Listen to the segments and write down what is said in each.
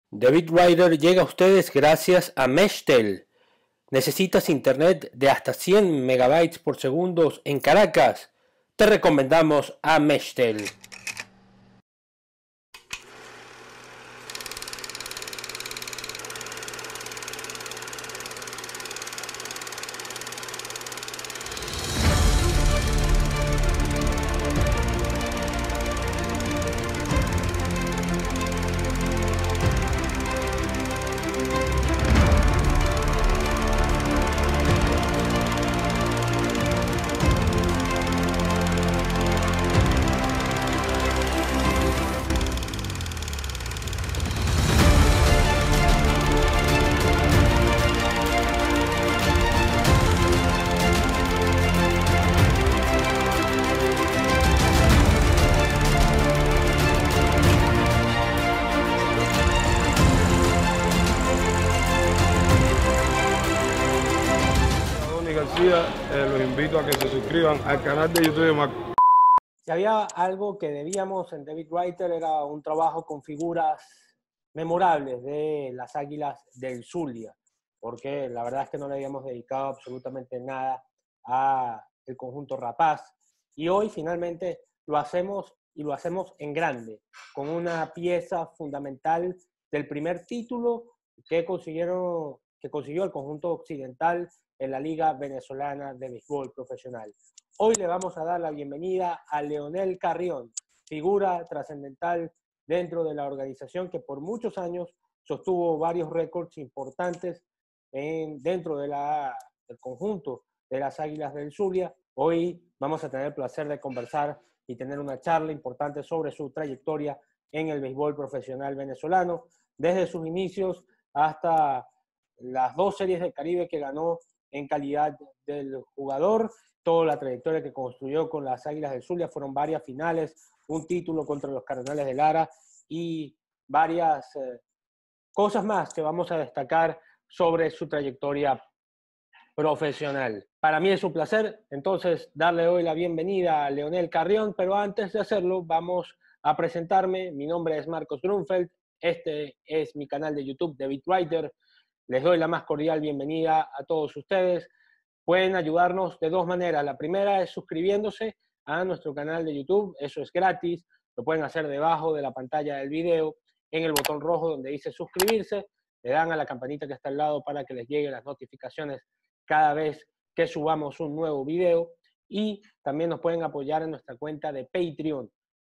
David Rider llega a ustedes gracias a Meshtel. ¿Necesitas internet de hasta 100 megabytes por segundo en Caracas? Te recomendamos a Meshtel. Los invito a que se suscriban al canal de YouTube de Marco. Si había algo que debíamos en David Rider era un trabajo con figuras memorables de las Águilas del Zulia, porque la verdad es que no le habíamos dedicado absolutamente nada a el conjunto Rapaz. Y hoy finalmente lo hacemos y lo hacemos en grande, con una pieza fundamental del primer título que consiguió el conjunto occidental en la Liga Venezolana de Béisbol Profesional. Hoy le vamos a dar la bienvenida a Leonel Carrión, figura trascendental dentro de la organización que por muchos años sostuvo varios récords importantes dentro del conjunto de las Águilas del Zulia. Hoy vamos a tener el placer de conversar y tener una charla importante sobre su trayectoria en el béisbol profesional venezolano, desde sus inicios hasta las 2 series del Caribe que ganó en calidad del jugador, toda la trayectoria que construyó con las Águilas del Zulia, fueron varias finales, un título contra los Cardenales de Lara y varias cosas más que vamos a destacar sobre su trayectoria profesional. Para mí es un placer, entonces, darle hoy la bienvenida a Leonel Carrión, pero antes de hacerlo, vamos a presentarme. Mi nombre es Marcos Grunfeld, este es mi canal de YouTube, David Rider. Les doy la más cordial bienvenida a todos ustedes. Pueden ayudarnos de 2 maneras. La primera es suscribiéndose a nuestro canal de YouTube, eso es gratis, lo pueden hacer debajo de la pantalla del video, en el botón rojo donde dice suscribirse, le dan a la campanita que está al lado para que les lleguen las notificaciones cada vez que subamos un nuevo video, y también nos pueden apoyar en nuestra cuenta de Patreon,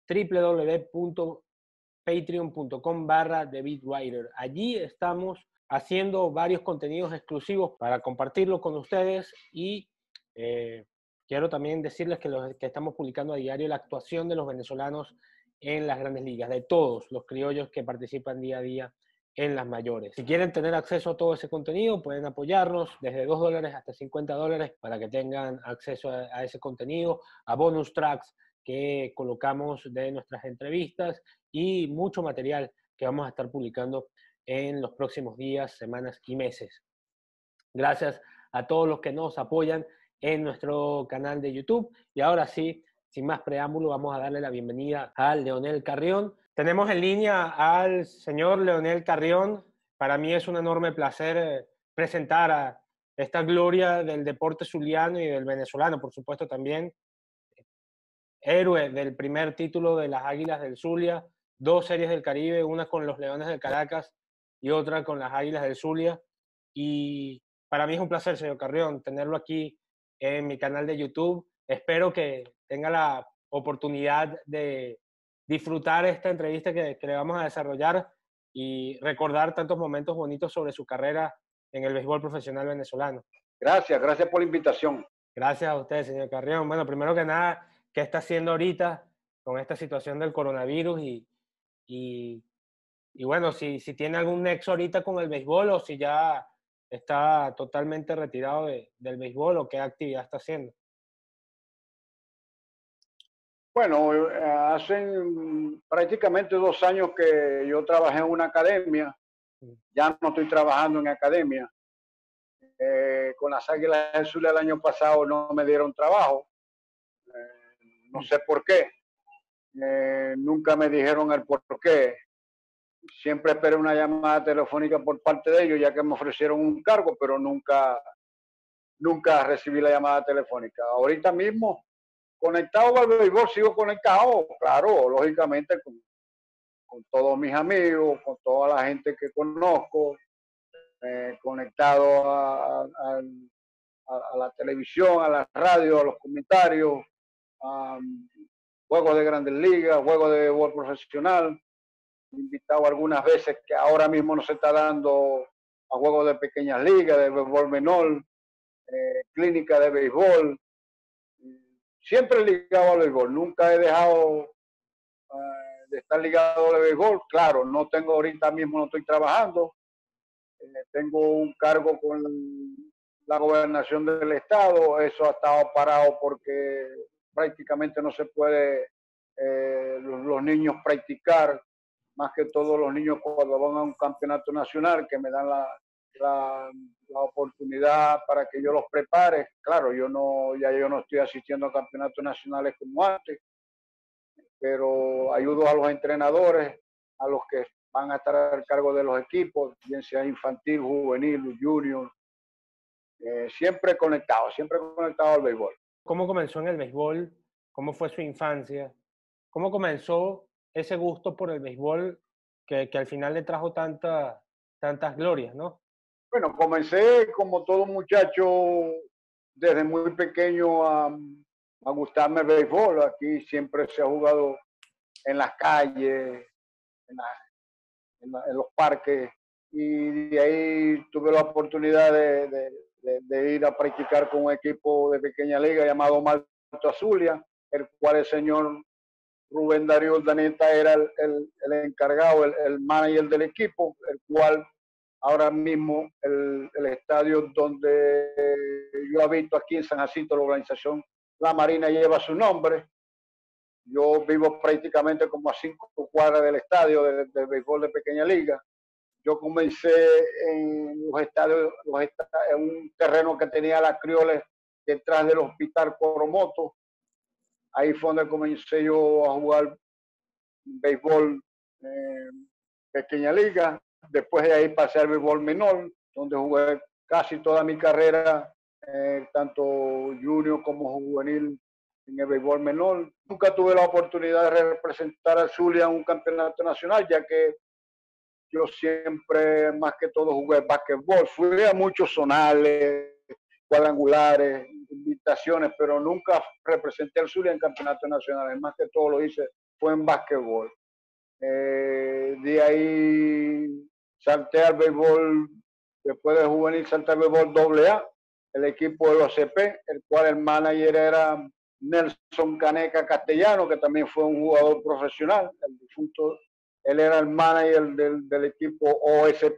www.patreon.com/DavidRider. Allí estamos haciendo varios contenidos exclusivos para compartirlo con ustedes y quiero también decirles que estamos publicando a diario la actuación de los venezolanos en las grandes ligas, de todos los criollos que participan día a día en las mayores. Si quieren tener acceso a todo ese contenido, pueden apoyarnos desde $2 hasta $50 para que tengan acceso a ese contenido, a bonus tracks que colocamos de nuestras entrevistas y mucho material que vamos a estar publicando en los próximos días, semanas y meses. Gracias a todos los que nos apoyan en nuestro canal de YouTube. Y ahora sí, sin más preámbulo, vamos a darle la bienvenida a Leonel Carrión. Tenemos en línea al señor Leonel Carrión. Para mí es un enorme placer presentar a esta gloria del deporte zuliano y del venezolano, por supuesto también. Héroe del primer título de las Águilas del Zulia, 2 series del Caribe, una con los Leones del Caracas y otra con las Águilas del Zulia. Y para mí es un placer, señor Carrión, tenerlo aquí en mi canal de YouTube. Espero que tenga la oportunidad de disfrutar esta entrevista que le vamos a desarrollar y recordar tantos momentos bonitos sobre su carrera en el béisbol profesional venezolano. Gracias por la invitación. Gracias a usted, señor Carrión. Bueno, primero que nada, ¿qué está haciendo ahorita con esta situación del coronavirus? Y bueno, si tiene algún nexo ahorita con el béisbol o si ya está totalmente retirado del béisbol o qué actividad está haciendo. Bueno, hace prácticamente 2 años que yo trabajé en una academia. Ya no estoy trabajando en academia. Con las Águilas del Zulia el año pasado no me dieron trabajo. No sé por qué. Nunca me dijeron el por qué. siempre esperé una llamada telefónica por parte de ellos, ya que me ofrecieron un cargo, pero nunca recibí la llamada telefónica. Ahorita mismo, conectado al béisbol, sigo conectado, claro, lógicamente con todos mis amigos, con toda la gente que conozco, conectado a la televisión, a la radio, a los comentarios, a juegos de Grandes Ligas, juegos de béisbol profesional. Invitado algunas veces, que ahora mismo no se está dando, a juegos de pequeñas ligas, de béisbol menor, clínica de béisbol. Siempre ligado al béisbol, nunca he dejado de estar ligado al béisbol. Claro, no tengo ahorita mismo, no estoy trabajando, tengo un cargo con la gobernación del estado, eso ha estado parado porque prácticamente no se puede los niños practicar, más que todos los niños cuando van a un campeonato nacional, que me dan la oportunidad para que yo los prepare. Claro, yo no estoy asistiendo a campeonatos nacionales como antes, pero ayudo a los entrenadores, a los que van a estar al cargo de los equipos, bien sea infantil, juvenil, junior, siempre conectado al béisbol. ¿Cómo comenzó en el béisbol? ¿Cómo fue su infancia? ¿Cómo comenzó ese gusto por el béisbol que al final le trajo tantas glorias, ¿no? Bueno, comencé como todo muchacho desde muy pequeño a gustarme el béisbol. Aquí siempre se ha jugado en las calles, en los parques, y de ahí tuve la oportunidad de ir a practicar con un equipo de pequeña liga llamado Malto Azulia, el cual el señor Rubén Darío Urdaneta era el encargado, el manager del equipo, el cual ahora mismo el estadio donde yo habito aquí en San Jacinto, la organización La Marina, lleva su nombre. Yo vivo prácticamente como a 5 cuadras del estadio de béisbol de pequeña liga. Yo comencé en los estadios, en un terreno que tenía la Crioles detrás del Hospital Coromoto. Ahí fue donde comencé yo a jugar béisbol pequeña liga. Después de ahí pasé al béisbol menor, donde jugué casi toda mi carrera, tanto junior como juvenil, en el béisbol menor. Nunca tuve la oportunidad de representar a Zulia en un campeonato nacional, ya que yo siempre, más que todo, jugué básquetbol. Fui a muchos zonales, cuadrangulares, invitaciones, pero nunca representé al Zulia en campeonatos nacionales. Más que todo lo hice fue en básquetbol. De ahí salté al béisbol, después de juvenil salté al béisbol AA, el equipo de los CP, el cual el manager era Nelson Caneca Castellano, que también fue un jugador profesional, el difunto. Él era el manager del equipo OSP,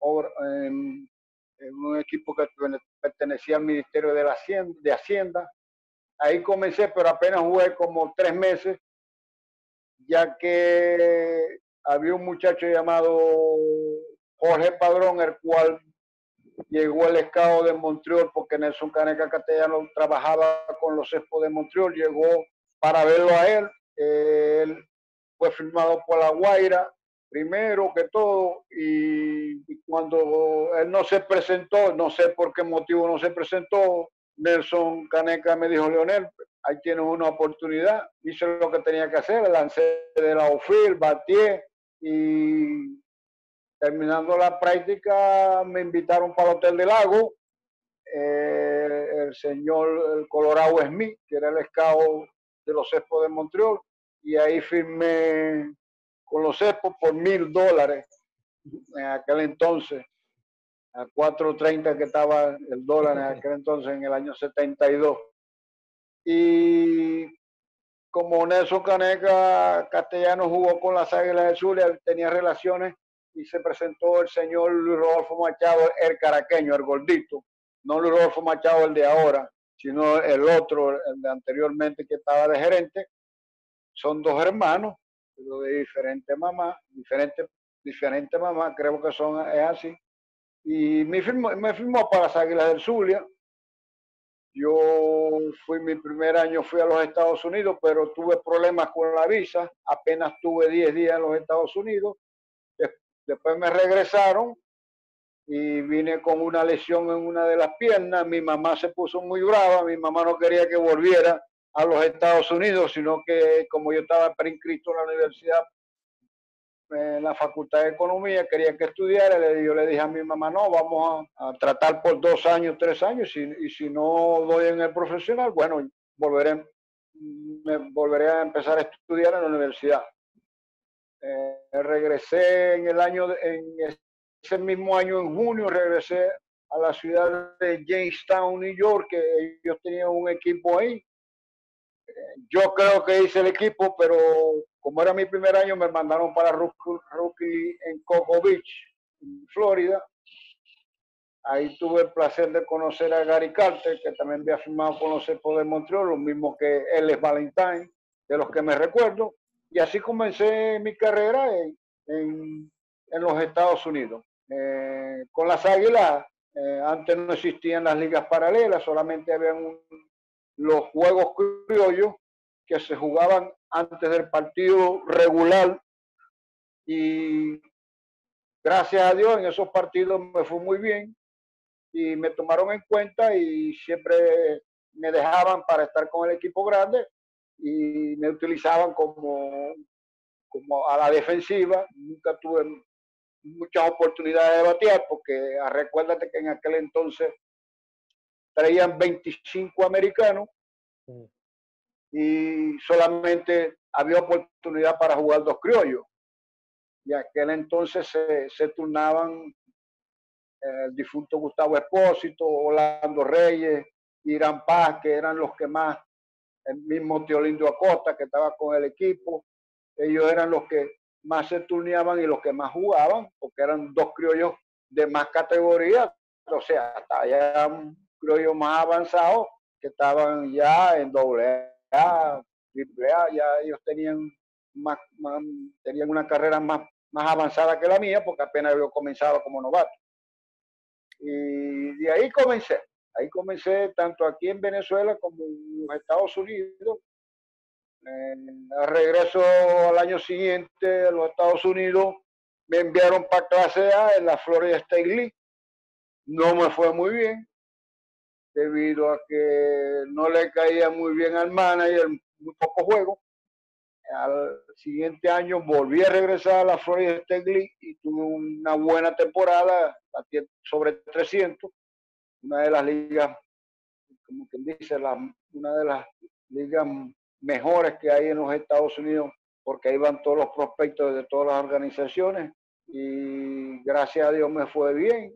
en un equipo que pertenecía al Ministerio de Hacienda. Ahí comencé, pero apenas jugué como 3 meses, ya que había un muchacho llamado Jorge Padrón, el cual llegó el scout de Montreal, porque Nelson Caneca Castellano trabajaba con los Expos de Montreal, llegó para verlo a él. Él fue firmado por La Guaira, primero que todo, y cuando él no se presentó, no sé por qué motivo no se presentó, Nelson Caneca me dijo: Leonel, ahí tienes una oportunidad. Hice lo que tenía que hacer, lancé de la outfield, bateé, y terminando la práctica me invitaron para el Hotel del Lago. El señor el Colorado Smith, que era el scout de los Expos de Montreal, y ahí firmé con los Expos por $1,000 en aquel entonces, a 4.30 que estaba el dólar en aquel entonces, en el año 72. Y como Nelson Caneca Castellano jugó con las Águilas del Zulia, tenía relaciones, y se presentó el señor Luis Rodolfo Machado, el caraqueño, el gordito, no Luis Rodolfo Machado el de ahora, sino el otro, el de anteriormente, que estaba de gerente. Son 2 hermanos, pero de diferente mamá, creo que es así. Y me firmó para las Águilas del Zulia. Yo mi primer año fui a los Estados Unidos, pero tuve problemas con la visa. Apenas tuve 10 días en los Estados Unidos. después me regresaron y vine con una lesión en una de las piernas. Mi mamá se puso muy brava, mi mamá no quería que volviera a los Estados Unidos, sino que como yo estaba preinscrito en la universidad, en la Facultad de Economía, quería que estudiara, yo le dije a mi mamá, no, vamos a tratar por 2 años, 3 años, y si no doy en el profesional, bueno, volveré a empezar a estudiar en la universidad. Regresé en ese mismo año, en junio, regresé a la ciudad de Jamestown, New York, que ellos tenían un equipo ahí. Yo creo que hice el equipo, pero como era mi primer año, me mandaron para rookie en Cocoa Beach, en Florida. Ahí tuve el placer de conocer a Gary Carter, que también había firmado con los Expos de Montreal, lo mismo que Ellis Valentine, de los que me recuerdo. Y así comencé mi carrera en los Estados Unidos. Con las Águilas, antes no existían las ligas paralelas, solamente habían los juegos criollos que se jugaban antes del partido regular, y gracias a Dios en esos partidos me fue muy bien y me tomaron en cuenta y siempre me dejaban para estar con el equipo grande y me utilizaban como a la defensiva. Nunca tuve muchas oportunidades de batear porque recuérdate que en aquel entonces traían 25 americanos y solamente había oportunidad para jugar 2 criollos. Y aquel entonces se turnaban el difunto Gustavo Espósito, Orlando Reyes, Irán Paz, que eran los que más, el mismo Teolindo Acosta, que estaba con el equipo, ellos eran los que más se turneaban y los que más jugaban, porque eran 2 criollos de más categoría, o sea, hasta ya un criollo más avanzado, que estaban ya en AA, AAA, ya ellos tenían tenían una carrera más avanzada que la mía, porque apenas yo comenzaba como novato. Y de ahí comencé tanto aquí en Venezuela como en los Estados Unidos. Regreso al año siguiente a los Estados Unidos, me enviaron para clase A en la Florida State League. No me fue muy bien, debido a que no le caía muy bien al manager, muy poco juego. Al siguiente año volví a regresar a la Florida State League y tuve una buena temporada, sobre 300, una de las ligas, como quien dice, una de las ligas mejores que hay en los Estados Unidos, porque ahí van todos los prospectos de todas las organizaciones y gracias a Dios me fue bien.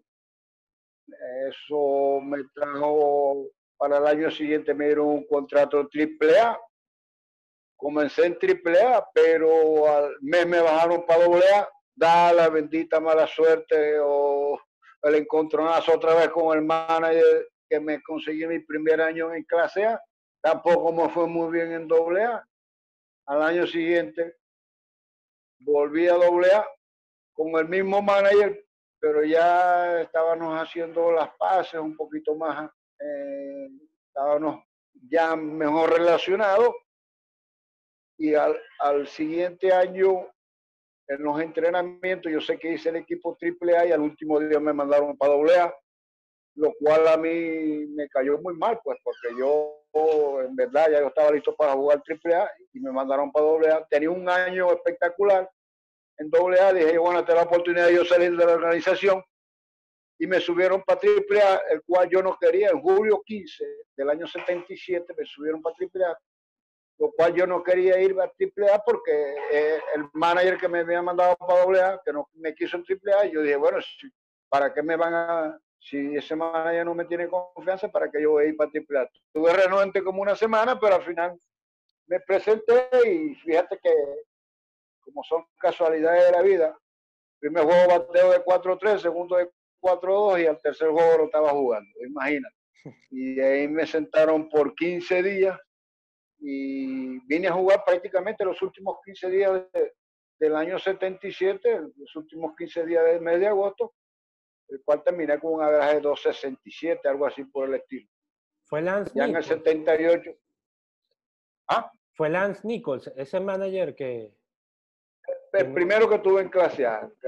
Eso me trajo, para el año siguiente me dieron un contrato AAA. Comencé en AAA, pero al mes me bajaron para AA, da la bendita mala suerte o el encontronazo otra vez con el manager que me conseguí mi primer año en clase A. Tampoco me fue muy bien en AA. Al año siguiente volví a AA con el mismo manager, pero ya estábamos haciendo las paces un poquito más, estábamos ya mejor relacionados. Y al siguiente año, en los entrenamientos, yo sé que hice el equipo AAA y al último día me mandaron para AA, lo cual a mí me cayó muy mal, pues, porque yo, en verdad, ya yo estaba listo para jugar AAA y me mandaron para AA. Tenía un año espectacular en AA, dije, bueno, esta es la oportunidad de yo salir de la organización y me subieron para AAA, el cual yo no quería. En julio 15 del año 77 me subieron para AAA, lo cual yo no quería ir a AAA porque el manager que me había mandado para AA, que no me quiso en AAA, y yo dije, bueno, ¿para qué me van a...? Si ese manager no me tiene confianza, ¿para qué yo voy a ir para AAA? Estuve renuente como una semana, pero al final me presenté y fíjate que, como son casualidades de la vida, primer juego bateo de 4-3, segundo de 4-2 y al tercer juego lo estaba jugando, imagínate. Y de ahí me sentaron por 15 días y vine a jugar prácticamente los últimos 15 días del año 77, los últimos 15 días del mes de agosto, el cual terminé con un average de 267, algo así por el estilo. Fue Lance ya Nichols. En el 78. Fue Lance Nichols, ese manager que... El primero que tuve en clase A,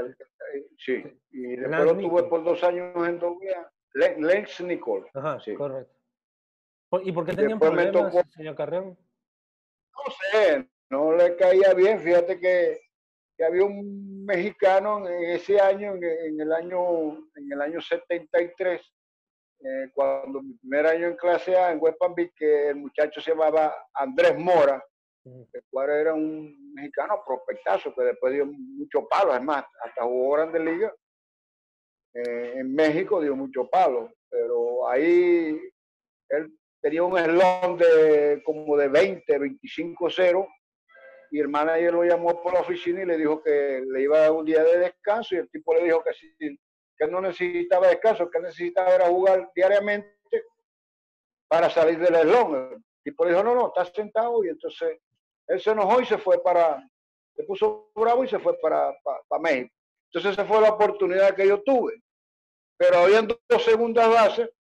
Sí, y después Lance lo tuve Nicol. por 2 años en AA. Lance Nicol. Ajá, Sí. correcto. ¿Y por qué Y tenían después me problemas, tocó, señor Carrión? no sé, no le caía bien. Fíjate que había un mexicano en ese año, en el año 73, cuando mi primer año en clase A en West Palm Beach, que el muchacho se llamaba Andrés Mora, el cual era un mexicano prospectazo que después dio muchos palos, además, hasta jugó Grandes Ligas. En México dio muchos palos, pero ahí él tenía un eslón de como de 20, 25-0, y el manager lo llamó por la oficina y le dijo que le iba a dar un día de descanso, y el tipo le dijo que sí, que no necesitaba descanso, que necesitaba era jugar diariamente para salir del eslón. El tipo le dijo, no, no, estás sentado, y entonces él se enojó y se puso bravo y se fue para México. Entonces esa fue la oportunidad que yo tuve. Pero habían dos segundas bases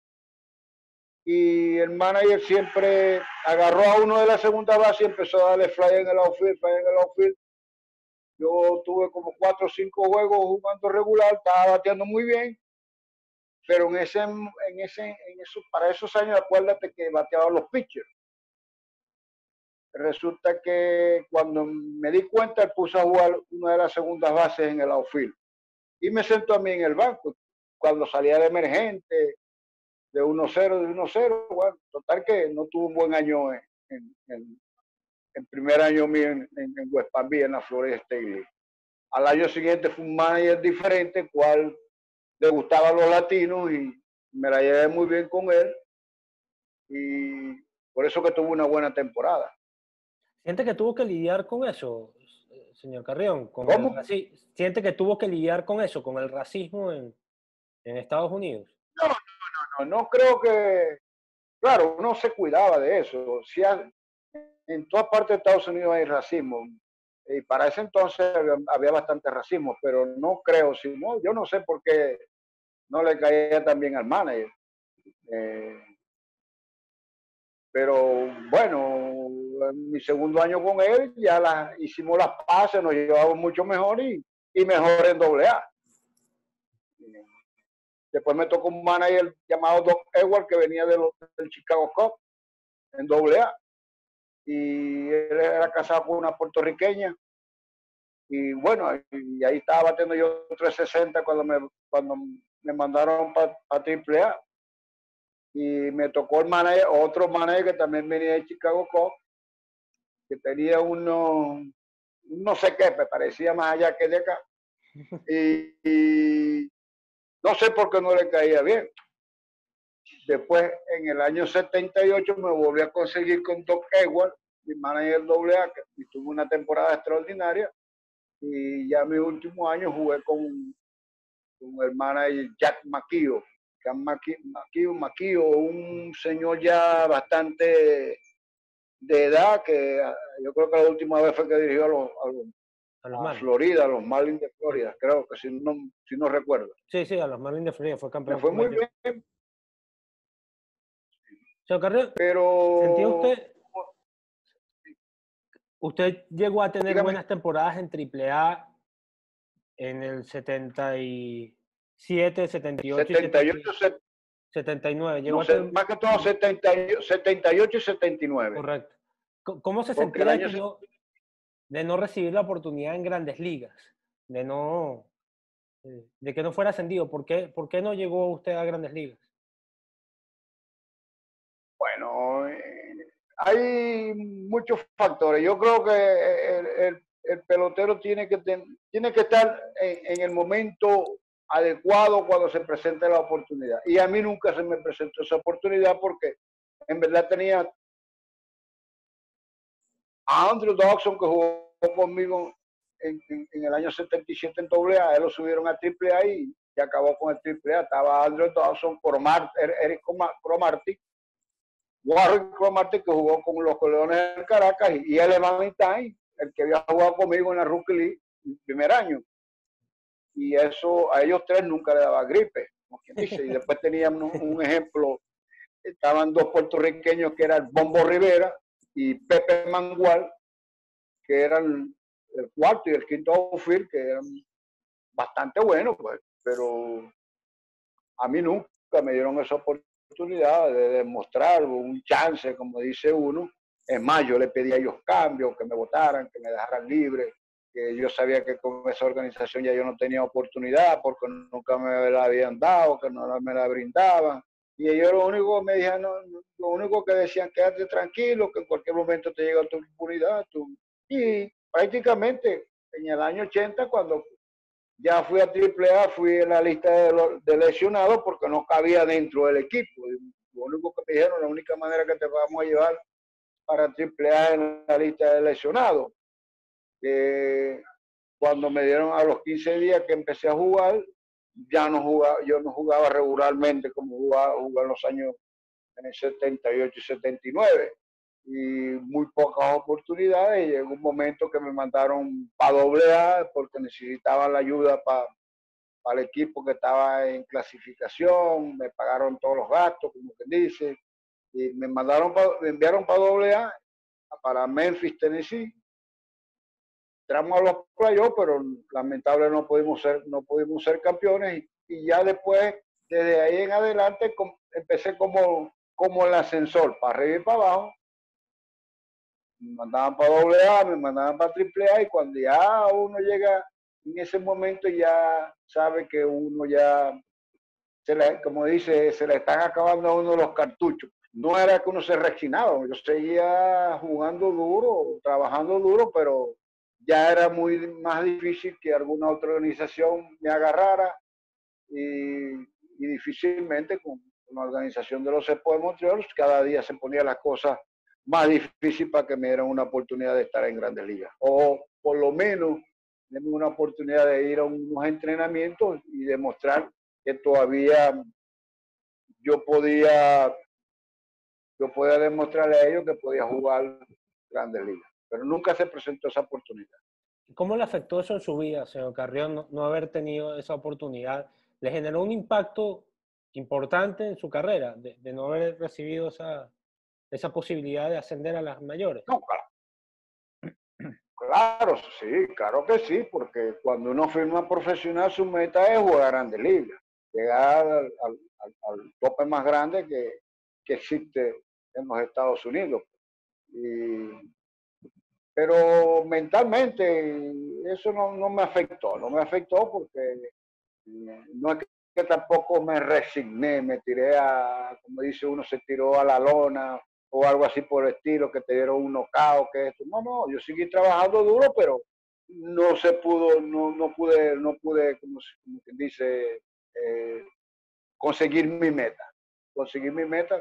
y el manager siempre agarró a uno de las segundas bases y empezó a darle fly en el outfield. Yo tuve como 4 o 5 juegos jugando regular, estaba bateando muy bien, pero para esos años acuérdate que bateaban los pitchers. Resulta que cuando me di cuenta, él puso a jugar una de las segundas bases en el outfield y me sentó a mí en el banco. Cuando salía de emergente, de 1-0, de 1-0, bueno, total que no tuvo un buen año en primer año mío en West Palm Beach, en la Florida State League. Al año siguiente fue un manager diferente, cual le gustaban los latinos y me la llevé muy bien con él, y por eso que tuvo una buena temporada. ¿Siente que tuvo que lidiar con eso, señor Carrión? ¿Cómo? ¿Siente que tuvo que lidiar con eso, con el racismo en Estados Unidos? No creo que, claro, uno se cuidaba de eso. Si en todas partes de Estados Unidos hay racismo, y para ese entonces había bastante racismo, pero no creo, si no, yo no sé por qué no le caía tan bien al manager. Pero bueno, en mi segundo año con él ya hicimos las paces, nos llevamos mucho mejor y mejor en AA. Después me tocó un manager llamado Doc Edward, que venía del Chicago Cubs en AA, y él era casado con una puertorriqueña, y bueno, y ahí estaba batiendo yo 360 cuando me mandaron para AAA, y me tocó otro manager que también venía de Chicago Cubs, que tenía no sé qué, me parecía más allá que de acá, y no sé por qué no le caía bien. Después, en el año 78, me volví a conseguir con Doc Edward, mi manager AA, y tuve una temporada extraordinaria, y ya mis últimos años jugué con el manager Jack McKeown. McKeown, un señor ya bastante de edad, que yo creo que la última vez fue que dirigió a Florida, a los Marlins de Florida, creo que si no recuerdo. Sí, a los Marlins de Florida fue campeón. Me fue muy bien. Señor Carrión, pero ¿sentía usted llegó a tener buenas temporadas en AAA en el 77, 78, 79? Llegó más que todo 78 y 79. Correcto. ¿Cómo se sentía de no recibir la oportunidad en Grandes Ligas? De que no fuera ascendido. ¿Por qué no llegó usted a Grandes Ligas? Bueno, hay muchos factores. Yo creo que el pelotero tiene que estar en el momento adecuado cuando se presente la oportunidad. Y a mí nunca se me presentó esa oportunidad, porque en verdad tenía a Andrew Dawson, que jugó conmigo en el año 77 en AA. Él lo subieron a AAA y acabó con el AAA. Estaba Andrew Dawson, Eric Cromartie, Warren Cromartie, que jugó con los Leones del Caracas, y Ellen Valentine, el que había jugado conmigo en la Rookie League el primer año. Y eso a ellos tres nunca le daba gripe, como quien dice. Y después teníamos un ejemplo, estaban dos puertorriqueños, que eran Bombo Rivera y Pepe Mangual, que eran el cuarto y el quinto outfield, que eran bastante bueno, pues, pero a mí nunca me dieron esa oportunidad de demostrar un chance, como dice uno. Es más, yo le pedí a ellos cambios, que me votaran, que me dejaran libre, que yo sabía que con esa organización ya yo no tenía oportunidad porque nunca me la habían dado, que no me la brindaban. Y ellos lo único que me dijeron, lo único que decían, quédate tranquilo, que en cualquier momento te llega tu oportunidad. Y prácticamente en el año 80, cuando ya fui a AAA, fui en la lista de lesionados porque no cabía dentro del equipo. Lo único que me dijeron, la única manera que te vamos a llevar para AAA en la lista de lesionados. Cuando me dieron a los 15 días que empecé a jugar, ya no jugaba, yo no jugaba regularmente como jugaba en los años en el 78 y 79. Y muy pocas oportunidades. Y llegó un momento que me mandaron para AA porque necesitaban la ayuda para el equipo que estaba en clasificación. Me pagaron todos los gastos, como quien dice. Y me enviaron para AA, para Memphis, Tennessee. Entramos a los playoffs, pero lamentablemente no pudimos ser campeones. Y ya después, desde ahí en adelante, empecé como el ascensor, para arriba y para abajo. Me mandaban para AA, me mandaban para AAA, y cuando ya uno llega en ese momento, ya sabe que uno ya, como dice, se le están acabando a uno los cartuchos. No era que uno se resignaba, yo seguía jugando duro, trabajando duro, pero ya era muy más difícil que alguna otra organización me agarrara, y difícilmente con la organización de los Expos de Montreal cada día se ponía las cosas más difíciles para que me dieran una oportunidad de estar en Grandes Ligas, o por lo menos denme una oportunidad de ir a unos entrenamientos y demostrar que todavía yo podía demostrarle a ellos que podía jugar Grandes Ligas, pero nunca se presentó esa oportunidad. ¿Cómo le afectó eso en su vida, señor Carrión, no haber tenido esa oportunidad? ¿Le generó un impacto importante en su carrera de no haber recibido esa posibilidad de ascender a las mayores? No, claro, sí, claro que sí, porque cuando uno firma profesional, su meta es jugar Grandes Ligas, llegar al tope más grande que existe en los Estados Unidos. Pero mentalmente eso no me afectó porque no es que tampoco me resigné, me tiré como dice uno, se tiró a la lona o algo así por el estilo, que te dieron un knockout, que esto. No, yo seguí trabajando duro, pero no se pudo, no pude, como quien dice, conseguir mi meta. Conseguir mi meta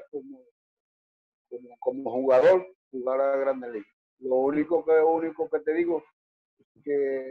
como jugador, jugar a Grandes Ligas. Lo único que te digo es que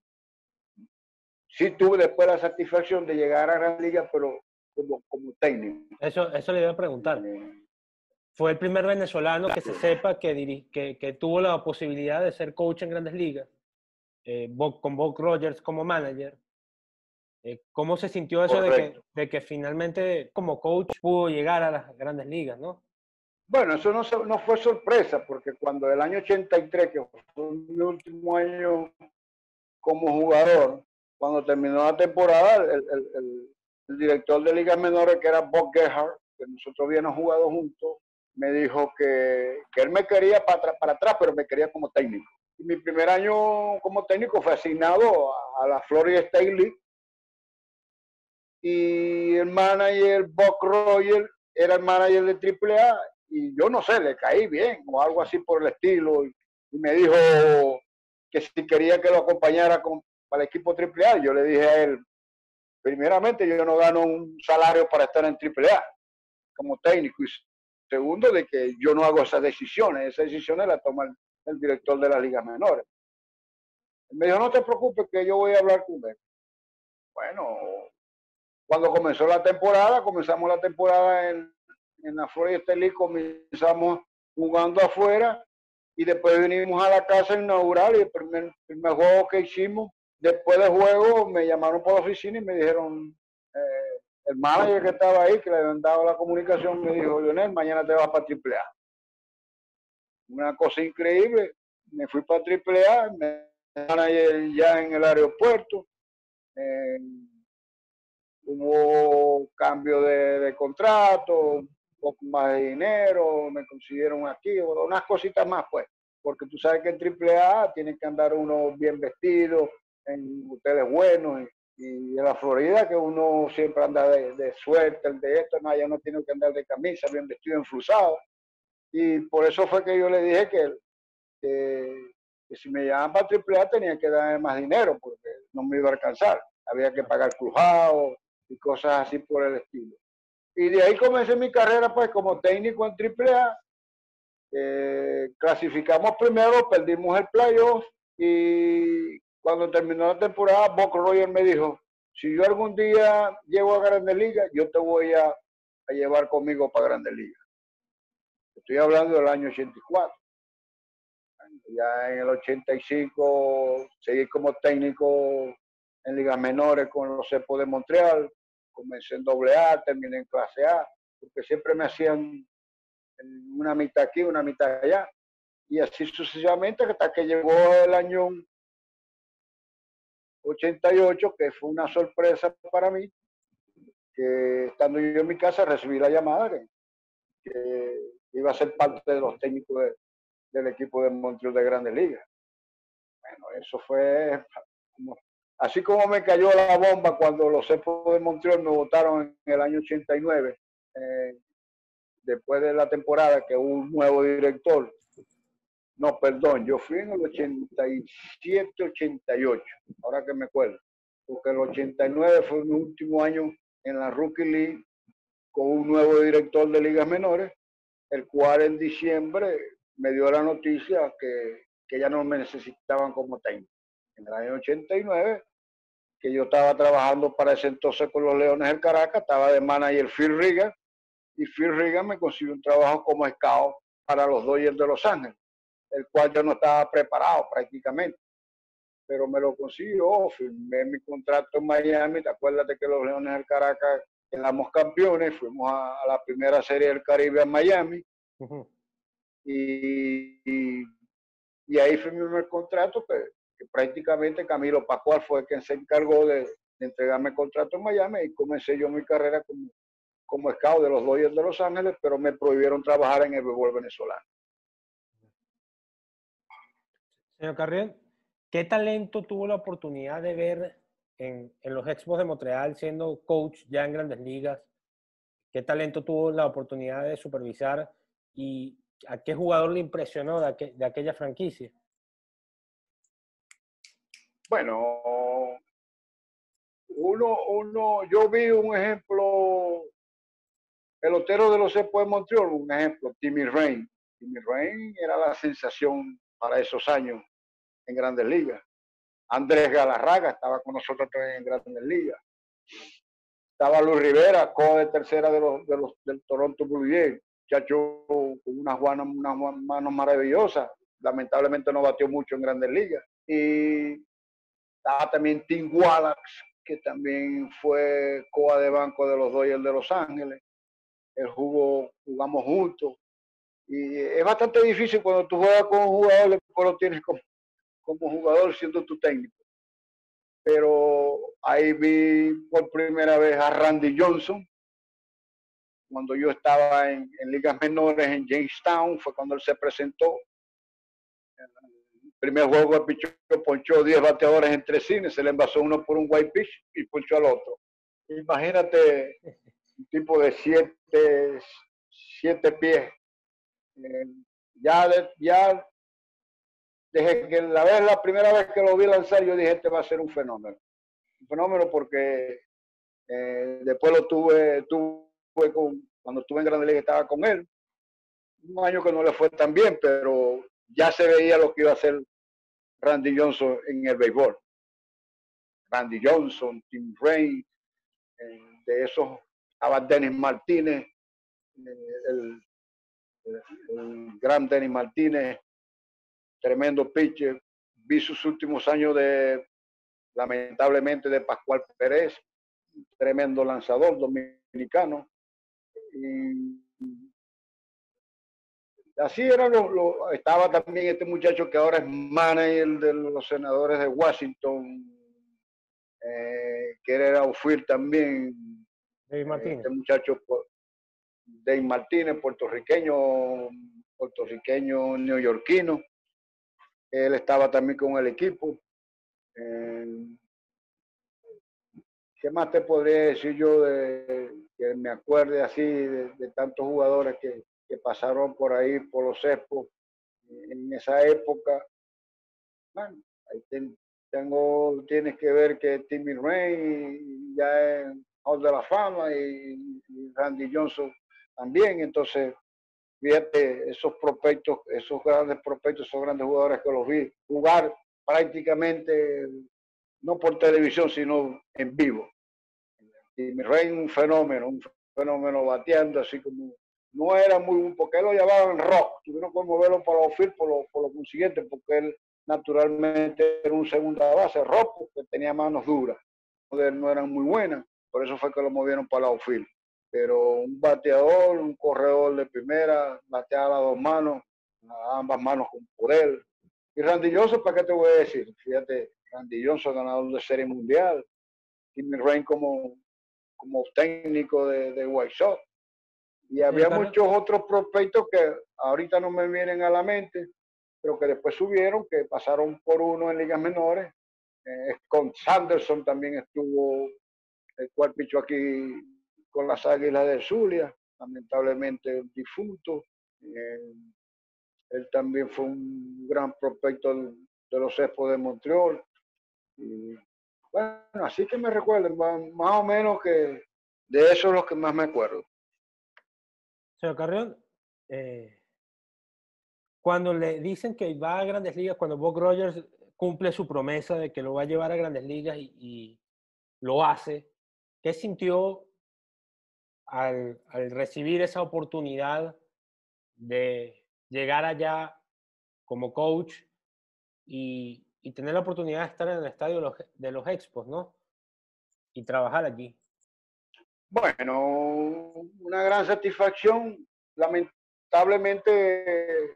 sí tuve después la satisfacción de llegar a Grandes Ligas, pero como técnico. Eso le iba a preguntar. Fue el primer venezolano que se sepa que tuvo la posibilidad de ser coach en Grandes Ligas, con Buck Rogers como manager. ¿Cómo se sintió eso de que finalmente como coach pudo llegar a las Grandes Ligas, no? Bueno, eso no fue sorpresa, porque cuando el año 83, que fue mi último año como jugador, cuando terminó la temporada, el director de ligas menores, que era Bob Gerhardt, que nosotros habíamos jugado juntos, me dijo que él me quería para atrás, pero me quería como técnico. Y mi primer año como técnico fue asignado a la Florida State League, y el manager Buck Rogers era el manager de AAA, y yo no sé, le caí bien o algo así por el estilo, y me dijo que si quería que lo acompañara para el equipo AAA. Yo le dije a él, primeramente, yo no gano un salario para estar en AAA como técnico, y segundo, de que yo no hago esas decisiones las toma el director de las ligas menores. Él me dijo, no te preocupes, que yo voy a hablar con él. Bueno, cuando comenzamos la temporada en la Florida State League, comenzamos jugando afuera, y después vinimos a la casa inaugural, y el primer juego que hicimos, después del juego me llamaron por la oficina y me dijeron, el manager que estaba ahí, que le habían dado la comunicación, me dijo, Lionel, mañana te vas para AAA. Una cosa increíble, me fui para AAA, me manager ya en el aeropuerto, Eh, Hubo cambio de contrato, un poco más de dinero, me consiguieron aquí, unas cositas más, pues, porque tú sabes que en AAA tiene que andar uno bien vestido, en hoteles buenos, y en la Florida que uno siempre anda de suéter, de esto, no, ya no tiene que andar de camisa, bien vestido, enflusado, y por eso fue que yo le dije que si me llamaban para AAA tenía que darme más dinero, porque no me iba a alcanzar, había que pagar crujado, y cosas así por el estilo. Y de ahí comencé mi carrera pues como técnico en AAA. Clasificamos primero, perdimos el playoff y cuando terminó la temporada, Buck Rogers me dijo, si yo algún día llego a Grandes Ligas, yo te voy a llevar conmigo para Grandes Ligas. Estoy hablando del año 84. Ya en el 85 seguí como técnico en ligas menores con los Cepos de Montreal, comencé en AA, terminé en clase A, porque siempre me hacían una mitad aquí, una mitad allá, y así sucesivamente hasta que llegó el año 88, que fue una sorpresa para mí, que estando yo en mi casa recibí la llamada que iba a ser parte de los técnicos del equipo de Montreal de Grandes Ligas. Bueno, eso fue así como me cayó la bomba cuando los Cepos de Montreal me votaron en el año 89, después de la temporada que hubo un nuevo director. No, perdón, yo fui en el 87, 88, ahora que me acuerdo, porque el 89 fue mi último año en la Rookie League con un nuevo director de ligas menores, el cual en diciembre me dio la noticia que ya no me necesitaban como técnico. En el año 89, que yo estaba trabajando para ese entonces con los Leones del Caracas, estaba de manager Phil Regan, y Phil Regan me consiguió un trabajo como scout para los Dodgers de Los Ángeles, el cual yo no estaba preparado prácticamente, pero me lo consiguió, firmé mi contrato en Miami, te acuerdas de que los Leones del Caracas quedamos campeones, fuimos a la primera serie del Caribe en Miami, y ahí firmé el contrato, que prácticamente Camilo Pascual fue quien se encargó de entregarme el contrato en Miami, y comencé yo mi carrera como scout de los Dodgers de Los Ángeles, pero me prohibieron trabajar en el béisbol venezolano. Señor Carriel, ¿qué talento tuvo la oportunidad de ver en los Expos de Montreal siendo coach ya en Grandes Ligas? ¿Qué talento tuvo la oportunidad de supervisar y a qué jugador le impresionó de aquella franquicia? Bueno, yo vi un ejemplo, pelotero de los Expos de Montreal, un ejemplo, Timmy Raine. Timmy Raine era la sensación para esos años en Grandes Ligas. Andrés Galarraga estaba con nosotros también en Grandes Ligas. Estaba Luis Rivera, coach de tercera del Toronto Blue Jays, muchacho con unas manos maravillosas. Lamentablemente no batió mucho en Grandes Ligas. Y estaba también Tim Wallace, que también fue coa de banco de los Dodgers de Los Ángeles. Jugamos juntos. Y es bastante difícil cuando tú juegas con un jugador, después lo tienes como jugador siendo tu técnico. Pero ahí vi por primera vez a Randy Johnson, cuando yo estaba en ligas menores en Jamestown, fue cuando él se presentó. El primer juego de pichó, ponchó 10 bateadores en 3 innings, se le envasó uno por un white pitch y ponchó al otro. Imagínate un tipo de 7 pies. Ya desde que la primera vez que lo vi lanzar, yo dije, este va a ser un fenómeno. Un fenómeno porque después lo tuve cuando estuve en Grandes Ligas estaba con él. Un año que no le fue tan bien, pero ya se veía lo que iba a hacer Randy Johnson en el béisbol. Randy Johnson, Tim Raine, de esos estaba Dennis Martínez, el gran Dennis Martínez, tremendo pitcher. Vi sus últimos años lamentablemente, de Pascual Pérez, tremendo lanzador dominicano. Y así era estaba también este muchacho que ahora es manager de los Senadores de Washington, que era outfield también, David Martínez. este muchacho Dave Martínez, puertorriqueño neoyorquino. Él estaba también con el equipo. ¿Qué más te podría decir yo que me acuerde así de tantos jugadores que pasaron por ahí, por los Expos en esa época? Bueno, ahí tienes que ver que Timmy Rain ya es Hall de la Fama y Randy Johnson también. Entonces, fíjate, esos prospectos, esos grandes prospectos, esos grandes jugadores que los vi jugar prácticamente no por televisión, sino en vivo. Timmy Rain, un fenómeno bateando, así como no era muy, porque él lo llamaban rock, tuvieron que moverlo para outfield por lo consiguiente, porque él naturalmente era un segunda base, rock, porque tenía manos duras, no eran muy buenas, por eso fue que lo movieron para outfield. Pero un bateador, un corredor de primera, bateaba a dos manos, a ambas manos con poder. Y Randy Johnson, ¿para qué te voy a decir? Fíjate, Randy Johnson, ganador de Serie Mundial, Timmy Rain como técnico de White Sox. Y había muchos otros prospectos que ahorita no me vienen a la mente, pero que después subieron, que pasaron por uno en ligas menores. Scott Sanderson también estuvo, el cual pichó aquí con las Águilas del Zulia, lamentablemente difunto. Él también fue un gran prospecto de los Expos de Montreal. Y, bueno, así que me recuerden, más o menos que de eso es lo que más me acuerdo. Señor Carrión, cuando le dicen que va a Grandes Ligas, cuando Buck Rogers cumple su promesa de que lo va a llevar a Grandes Ligas y lo hace, ¿qué sintió al recibir esa oportunidad de llegar allá como coach y tener la oportunidad de estar en el estadio de los Expos, ¿no? Y trabajar allí? Bueno, una gran satisfacción. Lamentablemente,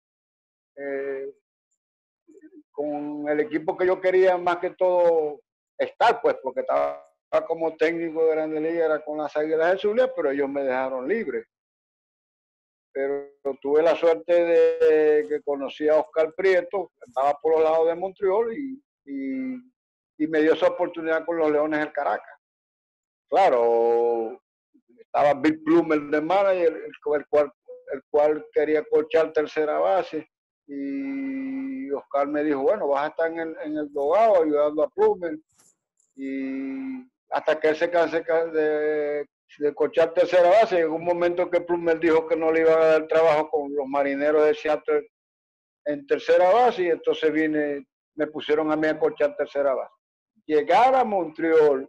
con el equipo que yo quería más que todo estar, pues, porque estaba como técnico de Grandes Ligas, era con las Águilas del Zulia, pero ellos me dejaron libre. Pero tuve la suerte de que conocí a Oscar Prieto, que estaba por los lados de Montreal, y me dio esa oportunidad con los Leones del Caracas. Claro, estaba Bill Plumer de manager, el cual quería coachar tercera base, y Oscar me dijo, bueno, vas a estar en el dogado ayudando a Plumer, y hasta que él se canse de coachar tercera base, llegó un momento que Plumer dijo que no le iban a dar trabajo con los Marineros de Seattle en tercera base, y entonces me pusieron a mí a coachar tercera base. Llegar a Montreal,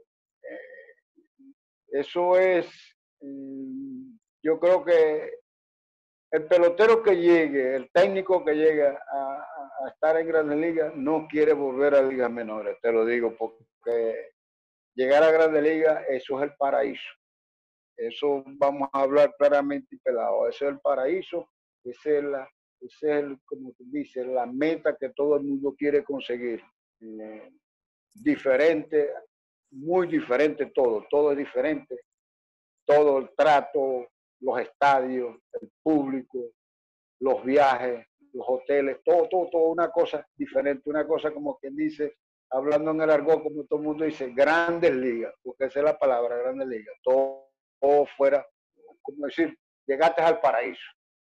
eso es, yo creo que el pelotero que llegue, el técnico que llegue a estar en Grandes Ligas, no quiere volver a ligas menores, te lo digo, porque llegar a Grandes Ligas, eso es el paraíso. Eso vamos a hablar claramente y pelado. Ese es el paraíso, ese es como tú dices, la meta que todo el mundo quiere conseguir. Diferente, muy diferente todo es diferente. Todo el trato, los estadios, el público, los viajes, los hoteles, todo una cosa diferente, una cosa como quien dice, hablando en el argot, como todo el mundo dice, Grandes Ligas, porque esa es la palabra, Grandes Ligas, todo fuera, como decir, llegaste al paraíso.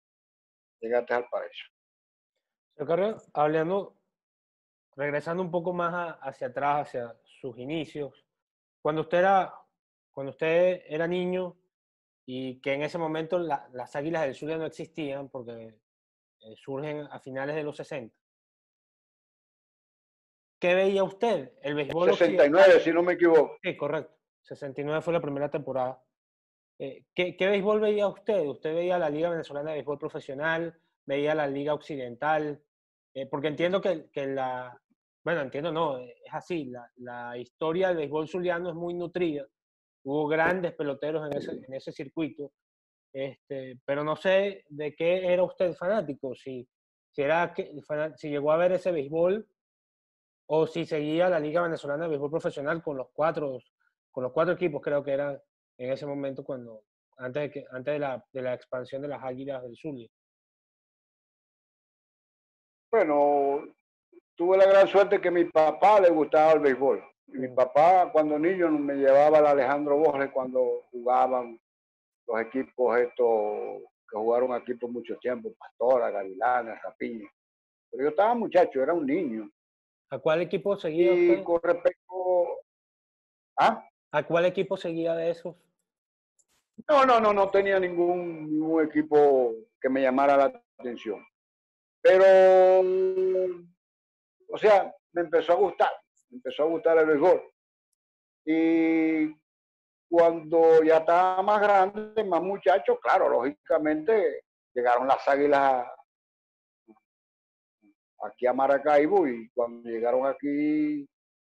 Señor Carrión, regresando un poco más hacia atrás, hacia sus inicios, cuando usted era niño y que en ese momento las Águilas del Zulia no existían porque surgen a finales de los 60. ¿Qué veía usted? ¿El béisbol 69, occidental? si no me equivoco. Sí, correcto. 69 fue la primera temporada. ¿Qué béisbol veía usted? ¿Usted veía la Liga Venezolana de Béisbol Profesional? ¿Veía la Liga Occidental? Porque entiendo bueno, entiendo no, es así, la historia del béisbol zuliano es muy nutrida. Hubo grandes peloteros en ese circuito, pero no sé de qué era usted fanático, si llegó a ver ese béisbol o si seguía la Liga Venezolana de Béisbol Profesional con los cuatro equipos, creo que eran en ese momento cuando, antes de la expansión de las Águilas del Zulia. Bueno, tuve la gran suerte que a mi papá le gustaba el béisbol. Y mi papá, cuando niño, me llevaba al Alejandro Borges cuando jugaban los equipos estos que jugaron aquí por mucho tiempo, Pastora, Gavilanes, Rapiña. Pero yo estaba muchacho, era un niño. ¿A cuál equipo seguía Y usted? con respecto... ¿Ah? ¿A cuál equipo seguía de esos? No tenía ningún equipo que me llamara la atención. Pero, o sea, me empezó a gustar el béisbol. Y cuando ya estaba más grande, más muchacho, claro, lógicamente llegaron las Águilas aquí a Maracaibo y cuando llegaron aquí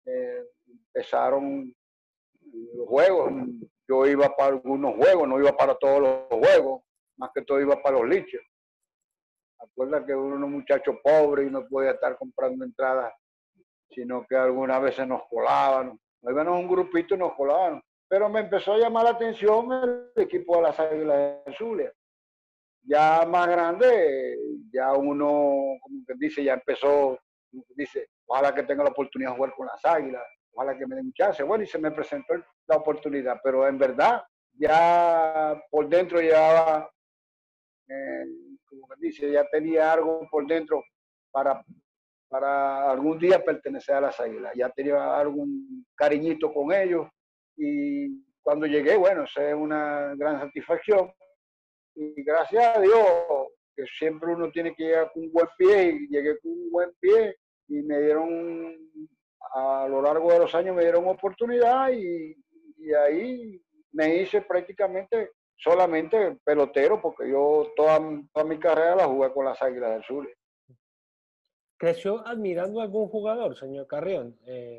empezaron los juegos. Yo iba para algunos juegos, no iba para todos los juegos, más que todo iba para los liches. Acuerda que uno era un muchacho pobre y no podía estar comprando entradas, sino que algunas veces nos colábamos. Nos íbamos un grupito y nos colábamos. Pero me empezó a llamar la atención el equipo de las Águilas del Zulia. Ya más grande, ya uno, como que dice, ya empezó, como que dice, ojalá que tenga la oportunidad de jugar con las Águilas, ojalá que me den un chance. Bueno, y se me presentó la oportunidad, pero en verdad, ya por dentro llevaba, como que dice, ya tenía algo por dentro para, para algún día pertenecer a las Águilas. Ya tenía algún cariñito con ellos y cuando llegué, bueno, eso es una gran satisfacción. Y gracias a Dios, que siempre uno tiene que llegar con un buen pie, y llegué con un buen pie y me dieron, a lo largo de los años me dieron oportunidad y ahí me hice prácticamente solamente pelotero, porque yo toda mi carrera la jugué con las Águilas del Sur. ¿Creció admirando a algún jugador, señor Carrión,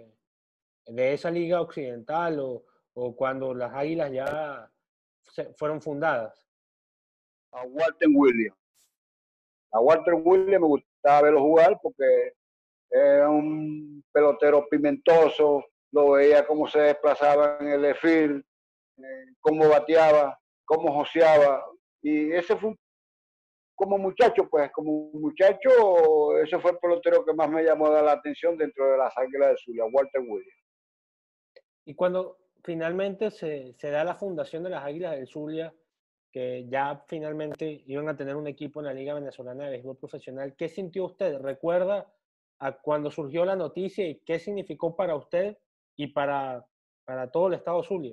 de esa liga occidental o cuando las Águilas ya fueron fundadas? A Walter Williams. A Walter Williams me gustaba verlo jugar porque era un pelotero pimentoso, lo veía cómo se desplazaba en el field, cómo bateaba, cómo joseaba. Y ese fue como muchacho, pues como muchacho, ese fue el pelotero que más me llamó la atención dentro de las Águilas del Zulia, Walter Williams. Y cuando finalmente se da la fundación de las Águilas del Zulia, que ya finalmente iban a tener un equipo en la Liga Venezolana de Béisbol Profesional, ¿qué sintió usted? ¿Recuerda a cuando surgió la noticia y qué significó para usted y para todo el estado Zulia?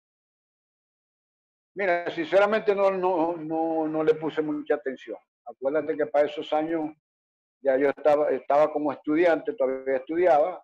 Mira, sinceramente no le puse mucha atención. Acuérdate que para esos años ya yo estaba como estudiante, todavía estudiaba,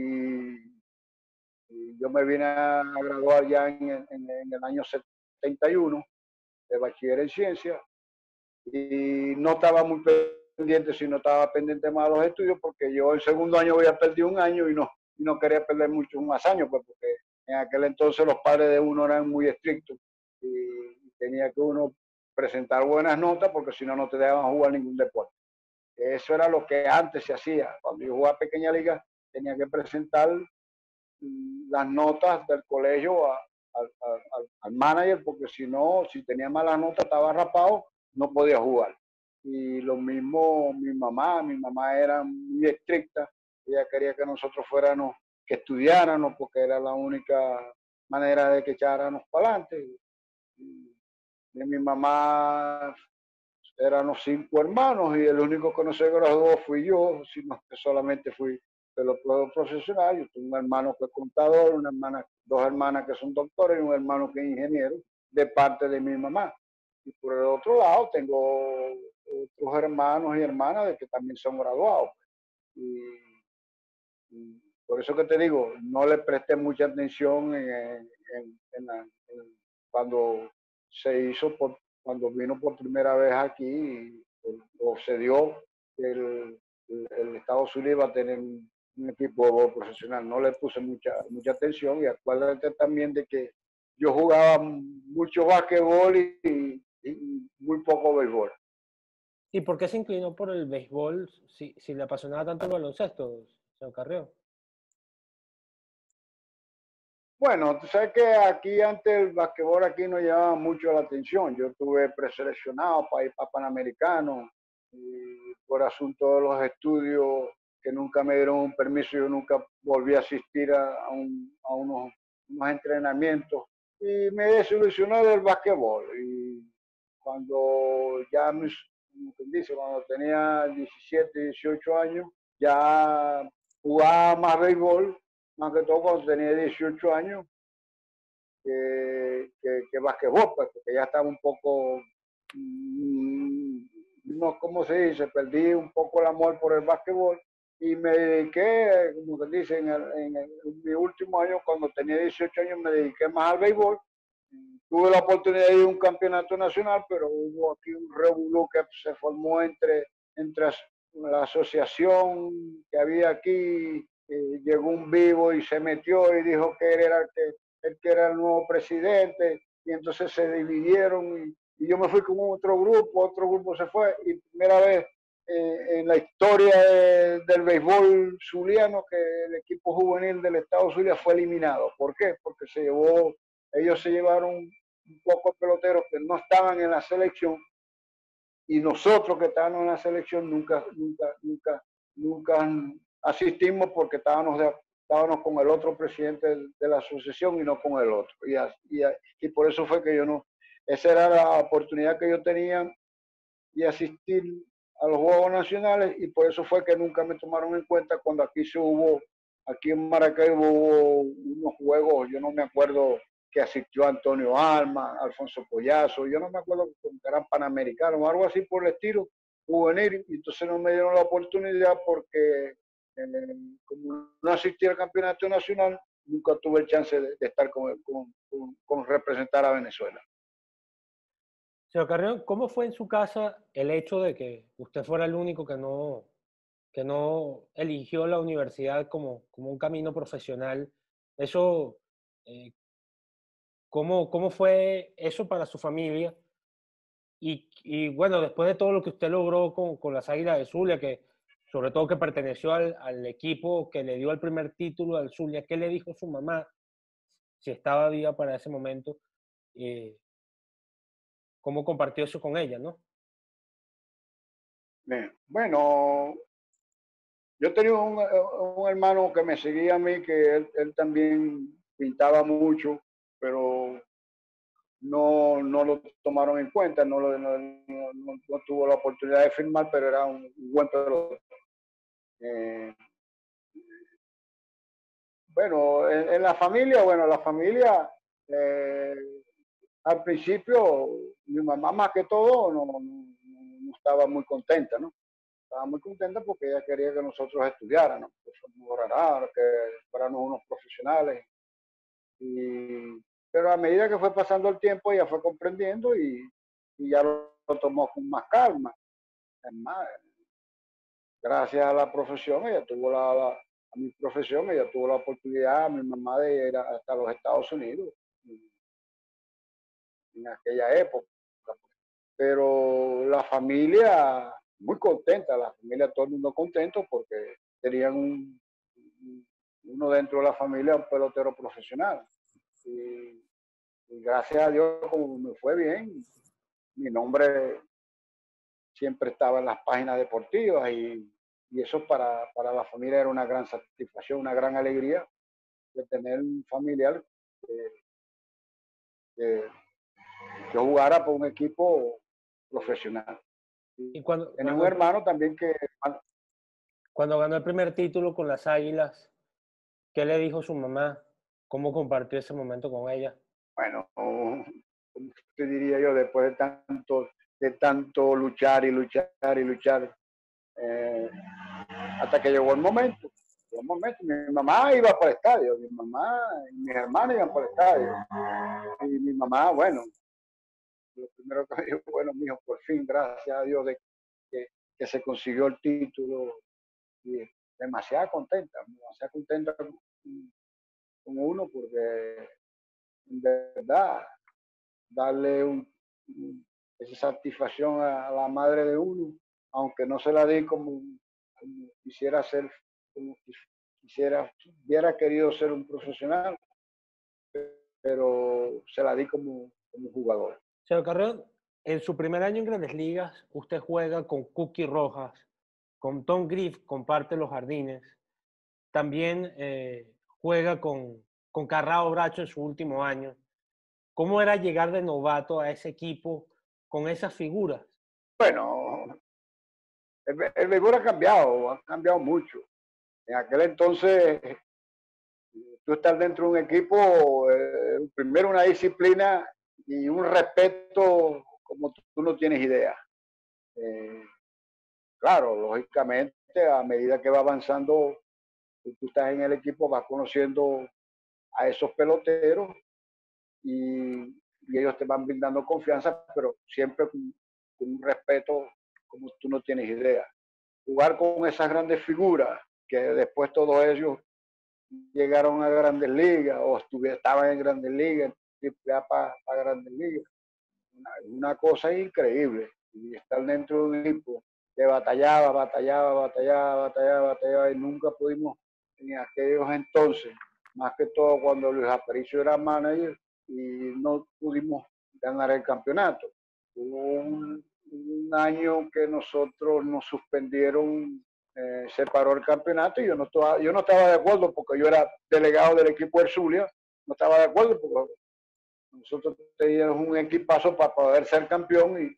y yo me vine a graduar ya en el año 71 de bachiller en ciencia y no estaba muy pendiente, sino estaba pendiente más de los estudios porque yo en segundo año había perdido un año y no quería perder muchos más años, pues porque en aquel entonces los padres de uno eran muy estrictos y tenía que uno presentar buenas notas porque si no, no te dejaban jugar ningún deporte. Eso era lo que antes se hacía. Cuando yo jugaba pequeña liga, tenía que presentar las notas del colegio al manager, porque si no, si tenía malas notas, estaba rapado, no podía jugar. Y lo mismo mi mamá era muy estricta, ella quería que nosotros fuéramos, que estudiáramos, porque era la única manera de que echáramos para adelante. Y mi mamá éramos 5 hermanos y el único que no se graduó fui yo, sino que solamente fui pelotero profesional. Yo tengo un hermano que es contador, dos hermanas que son doctores y un hermano que es ingeniero de parte de mi mamá. Y por el otro lado tengo otros hermanos y hermanas de que también son graduados. Y, y por eso que te digo, no le presté mucha atención cuando se hizo, cuando vino por primera vez aquí, o se dio que el Estados Unidos iba a tener un equipo profesional. No le puse mucha atención y acuérdate también de que yo jugaba mucho básquetbol y muy poco béisbol. ¿Y por qué se inclinó por el béisbol si le apasionaba tanto el baloncesto, señor Carrión? Bueno, tú sabes que aquí antes el basquetbol aquí no llamaba mucho la atención. Yo estuve preseleccionado para ir para Panamericano y por asunto de los estudios que nunca me dieron un permiso, yo nunca volví a asistir a unos entrenamientos y me desilusioné del basquetbol. Y cuando ya, como quien dice, cuando tenía 17, 18 años, ya jugaba más béisbol, más que todo cuando tenía 18 años, que basquetbol, pues, porque ya estaba un poco, no, ¿cómo se dice? Perdí un poco el amor por el basquetbol y me dediqué, como que dice, en mi último año, cuando tenía 18 años, me dediqué más al béisbol. Tuve la oportunidad de ir a un campeonato nacional, pero hubo aquí un revolú que se formó entre la asociación que había aquí. Llegó un vivo y se metió y dijo que él era el que era el nuevo presidente, y entonces se dividieron y yo me fui con otro grupo se fue, y primera vez en la historia del béisbol zuliano que el equipo juvenil del estado Zulia fue eliminado. ¿Por qué? Porque ellos se llevaron un poco de peloteros que no estaban en la selección y nosotros que estábamos en la selección nunca asistimos porque estábamos con el otro presidente de la asociación y no con el otro. Y por eso fue que yo no, esa era la oportunidad que yo tenía de asistir a los Juegos Nacionales y por eso fue que nunca me tomaron en cuenta cuando aquí en Maracaibo hubo unos juegos, yo no me acuerdo que asistió Antonio Alma, Alfonso Collazo, yo no me acuerdo que eran panamericanos o algo así por el estilo, juvenil, y entonces no me dieron la oportunidad porque como no asistí al campeonato nacional, nunca tuve el chance de estar con representar a Venezuela. Señor Carrión, ¿cómo fue en su casa el hecho de que usted fuera el único que no eligió la universidad como un camino profesional? Eso, eh, ¿cómo fue eso para su familia? Y bueno, después de todo lo que usted logró con las Águilas de Zulia, que sobre todo que perteneció al equipo que le dio el primer título al Zulia, ¿qué le dijo su mamá, si estaba viva para ese momento? ¿Cómo compartió eso con ella, no? Bien. Bueno, yo tenía un hermano que me seguía a mí, que él también pintaba mucho, pero no lo tomaron en cuenta, no tuvo la oportunidad de firmar, pero era un buen pelotero. Eh, bueno, la familia, eh, al principio, mi mamá más que todo no estaba muy contenta, ¿no? Estaba muy contenta porque ella quería que nosotros estudiáramos, que fuéramos unos profesionales. Pero a medida que fue pasando el tiempo, ella fue comprendiendo y ya lo tomó con más calma. Además, gracias a la profesión, a mi profesión, ella tuvo la oportunidad, mi mamá, de ir hasta los Estados Unidos en aquella época. Pero la familia, muy contenta, la familia, todo el mundo contento porque tenían uno dentro de la familia, un pelotero profesional. Y gracias a Dios, como me fue bien, mi nombre siempre estaba en las páginas deportivas y eso para la familia era una gran satisfacción, una gran alegría de tener un familiar que, que jugara por un equipo profesional. Y Y tenía un hermano también que... Cuando ganó el primer título con las Águilas, ¿qué le dijo su mamá? ¿Cómo compartió ese momento con ella? Bueno, como te diría yo, después de tanto luchar y luchar y luchar, hasta que llegó el momento. Mi mamá iba por el estadio, mi mamá y mis hermanos iban por el estadio. Y mi mamá, bueno, lo primero que me dijo, bueno, mijo, por fin, gracias a Dios de que se consiguió el título. Y demasiado contenta con uno, porque de verdad, darle esa satisfacción a la madre de uno, aunque no se la di como quisiera ser, como hubiera querido ser un profesional, pero se la di como jugador. Señor Carrión, en su primer año en Grandes Ligas, usted juega con Cookie Rojas, con Tom Griff, comparte los jardines. También juega con Carrao Bracho en su último año. ¿Cómo era llegar de novato a ese equipo con esas figuras? Bueno, el béisbol ha cambiado mucho. En aquel entonces, tú estás dentro de un equipo, primero una disciplina y un respeto como tú no tienes idea. Claro, lógicamente, a medida que va avanzando, tú estás en el equipo, vas conociendo a esos peloteros y ellos te van brindando confianza, pero siempre con un respeto como tú no tienes idea. Jugar con esas grandes figuras, que después todos ellos llegaron a Grandes Ligas o estaban en Grandes Ligas, para Grandes Ligas. Una cosa increíble. Y estar dentro de un equipo que batallaba y nunca pudimos en aquellos entonces, más que todo cuando Luis Aparicio era manager y no pudimos ganar el campeonato. Hubo un año que nosotros nos suspendieron, se paró el campeonato y yo no estaba de acuerdo porque yo era delegado del equipo del Zulia, no estaba de acuerdo porque nosotros teníamos un equipazo para poder ser campeón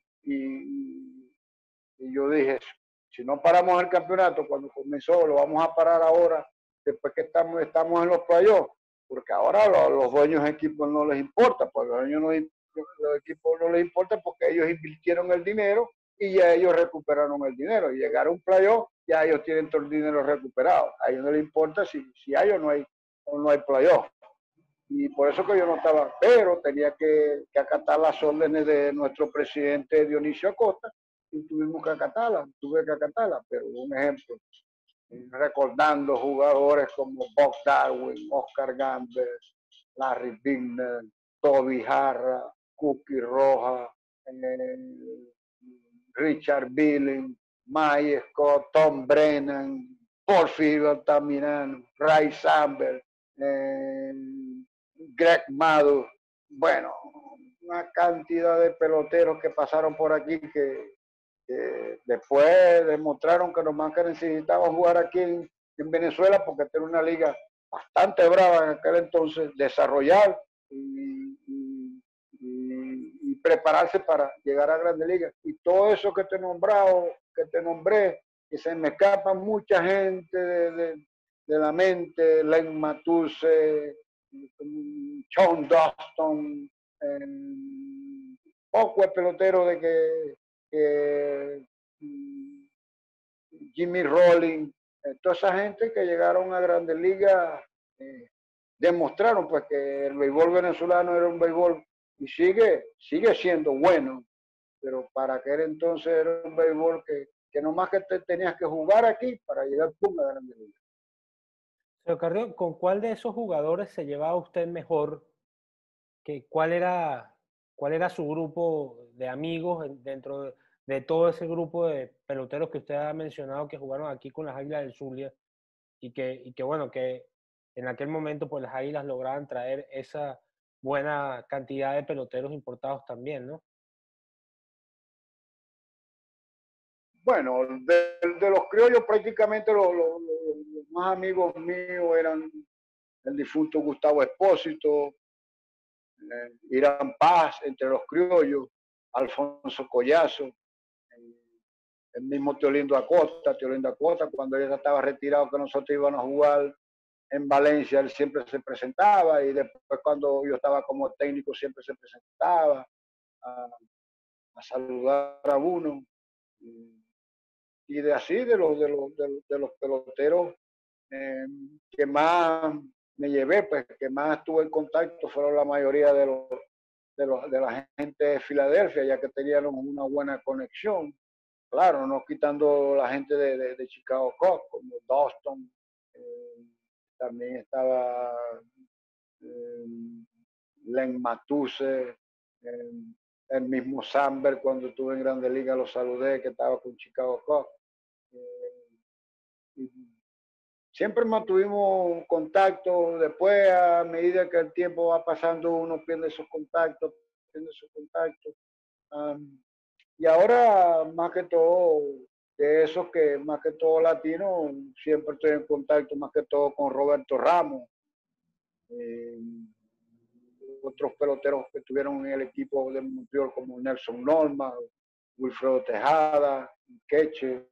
y yo dije, si no paramos el campeonato cuando comenzó, lo vamos a parar ahora, después que estamos en los playoffs, porque ahora los dueños de equipos no les importa, pues los equipos no les importa porque ellos invirtieron el dinero y ya ellos recuperaron el dinero. Y llegar a un playoff, ya ellos tienen todo el dinero recuperado. A ellos no les importa si hay o no hay playoff. Y por eso que yo no estaba, pero tenía que acatar las órdenes de nuestro presidente Dionisio Acosta y tuvimos que acatarlas, pero un ejemplo, recordando jugadores como Bob Darwin, Oscar Gamble, Larry Bigner, Toby Jarra, Cookie Rojas, Richard Billing, Mike Scott, Tom Brennan, Porfirio Altamirano, Ray Samber, Greg Maddux, bueno, una cantidad de peloteros que pasaron por aquí que después demostraron que nomás que necesitaban jugar aquí en Venezuela porque era una liga bastante brava en aquel entonces, desarrollar y prepararse para llegar a Grandes Ligas. Y todo eso que te nombré, que se me escapa mucha gente de la mente, Len Matuse, Sean Dustin, poco el pelotero de que Jimmy Rollins, toda esa gente que llegaron a Grandes Ligas demostraron pues que el béisbol venezolano era un béisbol y sigue siendo bueno, pero para aquel entonces era un béisbol que nomás que te tenías que jugar aquí para llegar a Grandes Ligas. Señor Carrión, ¿con cuál de esos jugadores se llevaba usted mejor? ¿Cuál era su grupo de amigos dentro de todo ese grupo de peloteros que usted ha mencionado que jugaron aquí con las Águilas del Zulia y que bueno, que en aquel momento pues las Águilas lograban traer esa buena cantidad de peloteros importados también, ¿no? Bueno, de los criollos prácticamente los más amigos míos eran el difunto Gustavo Espósito, Irán Paz, entre los criollos, Alfonso Collazo, el mismo Teolindo Acosta, cuando él estaba retirado que nosotros íbamos a jugar en Valencia, él siempre se presentaba y después cuando yo estaba como técnico siempre se presentaba a saludar a uno. Y de los peloteros que más me llevé, pues que más estuve en contacto fueron la mayoría de la gente de Filadelfia, ya que tenían una buena conexión. Claro, no quitando la gente de Chicago Cubs, como Dustin, también estaba Len Matuse, el mismo Samber cuando estuve en Grandes Ligas lo saludé, que estaba con Chicago Cubs. siempre mantuvimos contacto. Después, a medida que el tiempo va pasando, uno pierde esos contactos, pierde esos contactos. Y ahora, más que todo, de esos que más que todo latinos, siempre estoy en contacto más que todo con Roberto Ramos, eh, otros peloteros que estuvieron en el equipo de Montreal como Nelson Norma, Wilfredo Tejada, Queche,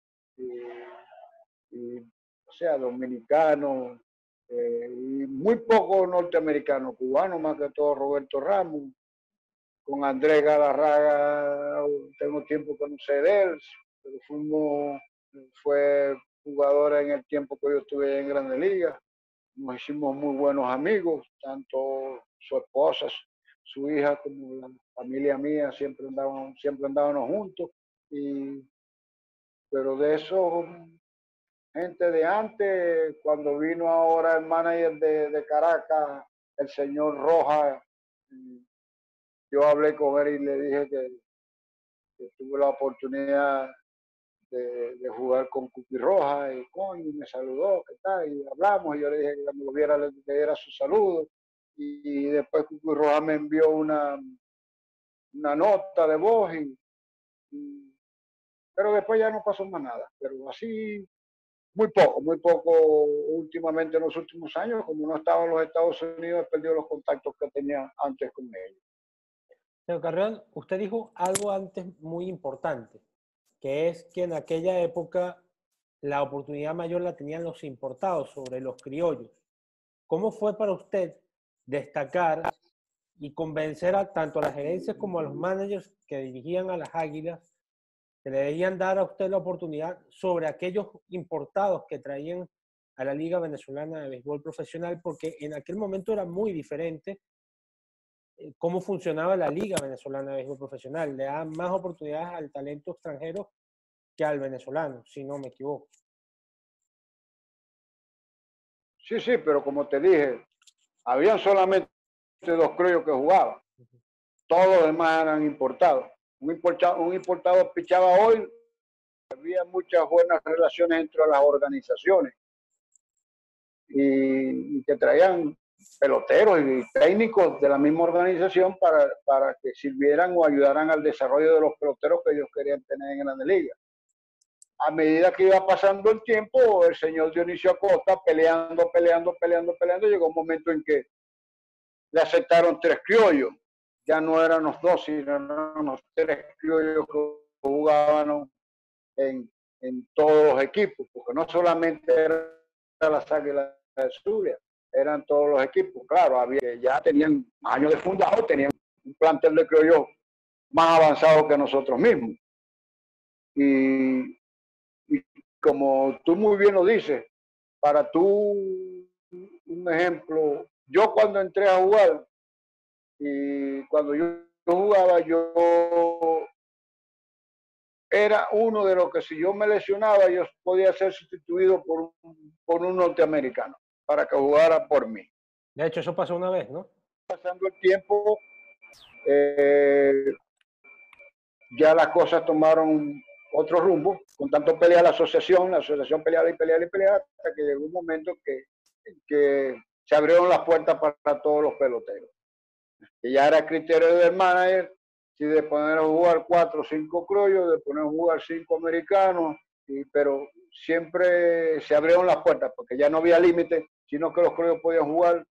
o sea, dominicanos, y muy pocos norteamericanos, cubanos, más que todo Roberto Ramos. Con Andrés Galarraga tengo tiempo que no sé de él, pero fue jugador en el tiempo que yo estuve en Grandes Ligas. Nos hicimos muy buenos amigos, tanto su esposa, su hija, como la familia mía, siempre andábamos juntos. Pero de eso, gente de antes, cuando vino ahora el manager de Caracas, el señor Rojas, yo hablé con él y le dije que tuve la oportunidad de jugar con Cuqui Rojas, y coño, me saludó, ¿qué tal? Y hablamos, y yo le dije que cuando lo viera le diera su saludo. Y después Cuqui Rojas me envió una nota de voz, pero después ya no pasó más nada. Pero así, muy poco últimamente en los últimos años, como no estaba en los Estados Unidos, he perdido los contactos que tenía antes con ellos. Señor Carrión, usted dijo algo antes muy importante, que es que en aquella época la oportunidad mayor la tenían los importados sobre los criollos. ¿Cómo fue para usted destacar y convencer tanto a las gerencias como a los managers que dirigían a las Águilas que le debían dar a usted la oportunidad sobre aquellos importados que traían a la Liga Venezolana de Béisbol Profesional? Porque en aquel momento era muy diferente cómo funcionaba la Liga Venezolana de Béisbol Profesional. Le da más oportunidades al talento extranjero que al venezolano, si no me equivoco. Sí, sí, pero como te dije, habían solamente 2 criollos que jugaban. Todos los demás eran importados. Un importado pichaba hoy. Había muchas buenas relaciones entre las organizaciones y que traían peloteros y técnicos de la misma organización para que sirvieran o ayudaran al desarrollo de los peloteros que ellos querían tener en Grandes Ligas. A medida que iba pasando el tiempo, el señor Dionisio Acosta peleando, llegó un momento en que le aceptaron 3 criollos. Ya no eran los 2, sino eran los 3 criollos que jugaban en todos los equipos, porque no solamente eran las Águilas del Zulia, eran todos los equipos. Claro, ya tenían años de fundado, tenían un plantel de criollos más avanzado que nosotros mismos. Y como tú muy bien lo dices, para tú, un ejemplo, yo cuando entré a jugar, y cuando yo jugaba, yo era uno de los que si yo me lesionaba, yo podía ser sustituido por un norteamericano para que jugara por mí. De hecho, eso pasó una vez, ¿no? Pasando el tiempo, ya las cosas tomaron otro rumbo, con tanto pelea la asociación peleaba y peleaba, hasta que llegó un momento que se abrieron las puertas para todos los peloteros. Que ya era criterio del manager, si de poner a jugar 4 o 5 criollos, de poner a jugar 5 americanos, pero siempre se abrieron las puertas, porque ya no había límite, sino que los criollos podían jugar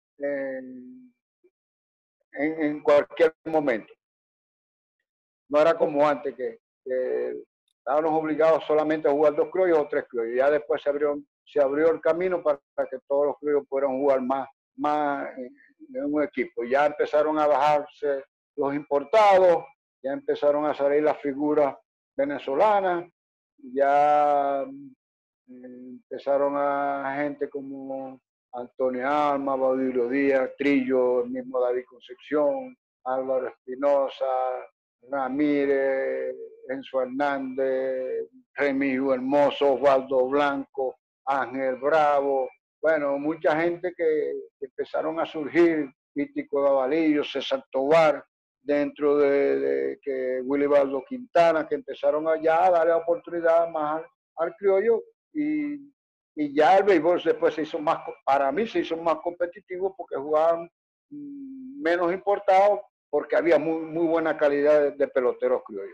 en cualquier momento. No era como antes, que estábamos obligados solamente a jugar 2 criollos o 3 criollos. Ya después se abrió el camino para que todos los criollos pudieran jugar más en un equipo. Ya empezaron a bajarse los importados, ya empezaron a salir las figuras venezolanas, ya empezaron a gente como Antonio Alma, Baudilio Díaz, Trillo, el mismo David Concepción, Álvaro Espinosa, Ramírez, Enzo Hernández, Remigio Hermoso, Osvaldo Blanco, Ángel Bravo. Bueno, mucha gente que empezaron a surgir, Mítico Davalillo, César Tobar, dentro de que Willy Baldo Quintana, que empezaron allá a darle oportunidad más al criollo, y Y ya el béisbol después se hizo más, para mí se hizo más competitivo porque jugaban menos importados porque había muy buena calidad de peloteros criollos.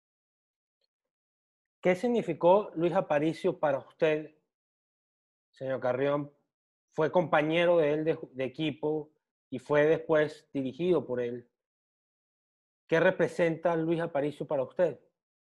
¿Qué significó Luis Aparicio para usted, señor Carrión? Fue compañero de él de equipo y fue después dirigido por él. ¿Qué representa Luis Aparicio para usted?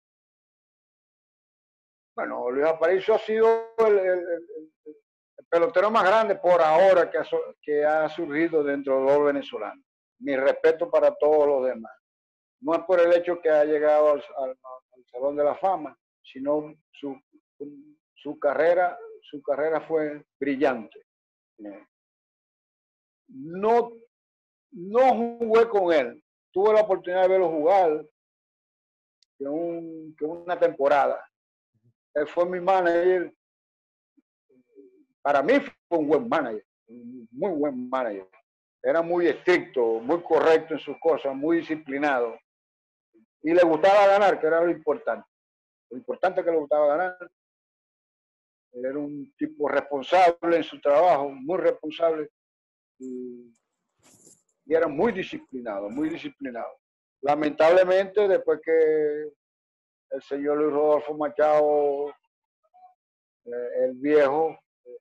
Bueno, Luis Aparicio ha sido el pelotero más grande por ahora que ha surgido dentro del venezolano. Mi respeto para todos los demás. No es por el hecho que ha llegado al Salón de la Fama, sino su carrera fue brillante. No, no jugué con él. Tuve la oportunidad de verlo jugar que una temporada. Él fue mi manager. Para mí fue un buen manager, un muy buen manager. Era muy estricto, muy correcto en sus cosas, muy disciplinado. Y le gustaba ganar, que era lo importante. Lo importante es que le gustaba ganar. Él era un tipo responsable en su trabajo, muy responsable. Y era muy disciplinado, muy disciplinado. Lamentablemente, después que el señor Luis Rodolfo Machado, el viejo,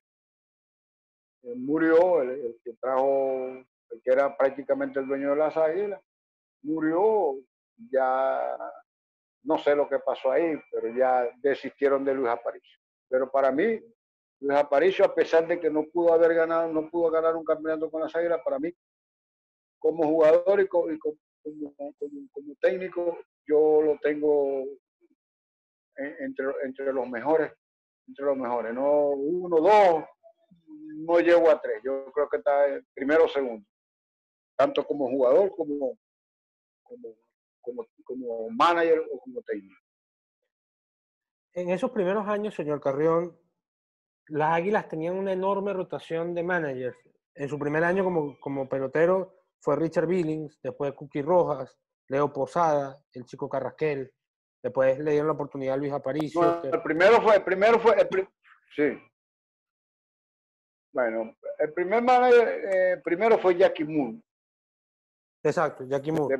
murió, el que trajo, el que era prácticamente el dueño de las Águilas, murió, ya no sé lo que pasó ahí, pero ya desistieron de Luis Aparicio. Pero para mí, Luis Aparicio, a pesar de que no pudo ganar un campeonato con las Águilas, para mí, como jugador y como técnico, yo lo tengo entre los mejores, no uno, dos, no llego a tres, yo creo que está primero o segundo, tanto como jugador como manager o como técnico. En esos primeros años, señor Carrión, las Águilas tenían una enorme rotación de managers. En su primer año como pelotero fue Richard Billings, después Cookie Rojas, Leo Posada, el Chico Carrasquel. Después le dieron la oportunidad a Luis Aparicio. No, el sí. Bueno, el primer manager primero fue Jackie Moon. Exacto, Jackie Moore.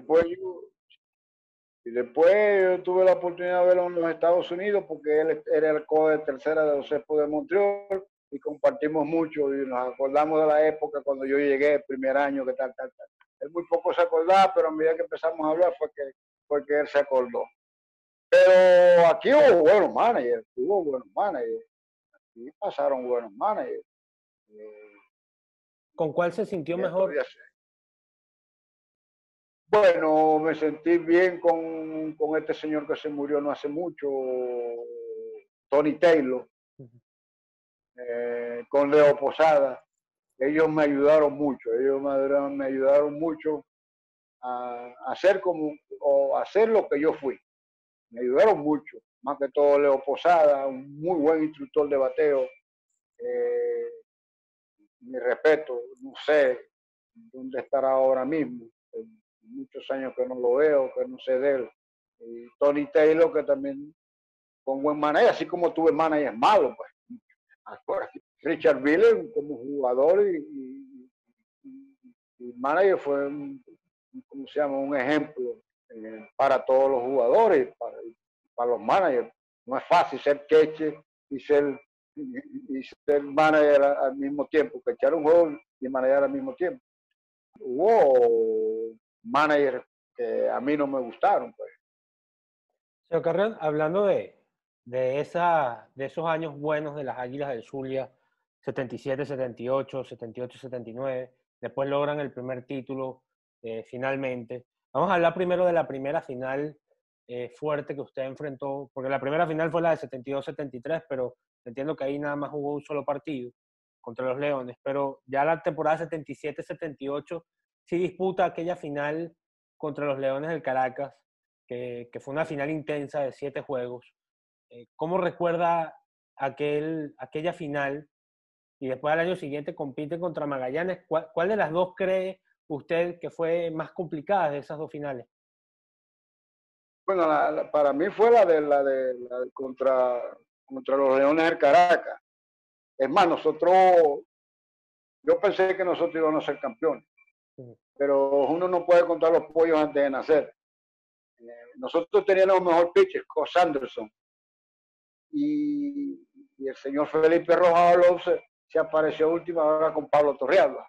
Después yo tuve la oportunidad de verlo en los Estados Unidos porque él era el coach de tercera de los Expos de Montreal y compartimos mucho y nos acordamos de la época cuando yo llegué, el primer año, que tal. Él muy poco se acordaba, pero a medida que empezamos a hablar fue que él se acordó. Pero aquí hubo buenos managers, aquí pasaron buenos managers. ¿Con cuál se sintió mejor? Bueno, me sentí bien con este señor que se murió no hace mucho, Tony Taylor, con Leo Posada. Ellos me ayudaron mucho, me ayudaron mucho a hacer lo que yo fui. Me ayudaron mucho, más que todo Leo Posada, un muy buen instructor de bateo. Mi respeto, no sé dónde estará ahora mismo. Muchos años que no lo veo, que no sé de él. Y Tony Taylor, que también con buen manager, así como tuve managers malos, pues. Richard Billings como jugador y manager fue ¿cómo se llama? Un ejemplo para todos los jugadores, para los managers. No es fácil ser catcher y ser manager al mismo tiempo, catchar un juego y manager al mismo tiempo. Hubo managers que a mí no me gustaron, pues. Señor Carrión, hablando de esos años buenos de las Águilas del Zulia, 77, 78, 78, 79, después logran el primer título finalmente. Vamos a hablar primero de la primera final fuerte que usted enfrentó, porque la primera final fue la de 72-73, pero entiendo que ahí nada más jugó un solo partido contra los Leones, pero ya la temporada 77-78 sí disputa aquella final contra los Leones del Caracas, que fue una final intensa de 7 juegos. ¿Cómo recuerda aquella final? Y después al año siguiente compite contra Magallanes. ¿Cuál de las dos cree usted que fue más complicada de esas dos finales? Bueno, para mí fue la de contra los Leones del Caracas, Es más, yo pensé que nosotros íbamos a ser campeones, pero uno no puede contar los pollos antes de nacer. Nosotros teníamos mejor pitcher, Cos Anderson, y el señor Felipe Rojas Alonso se apareció a última hora con Pablo Torrealba.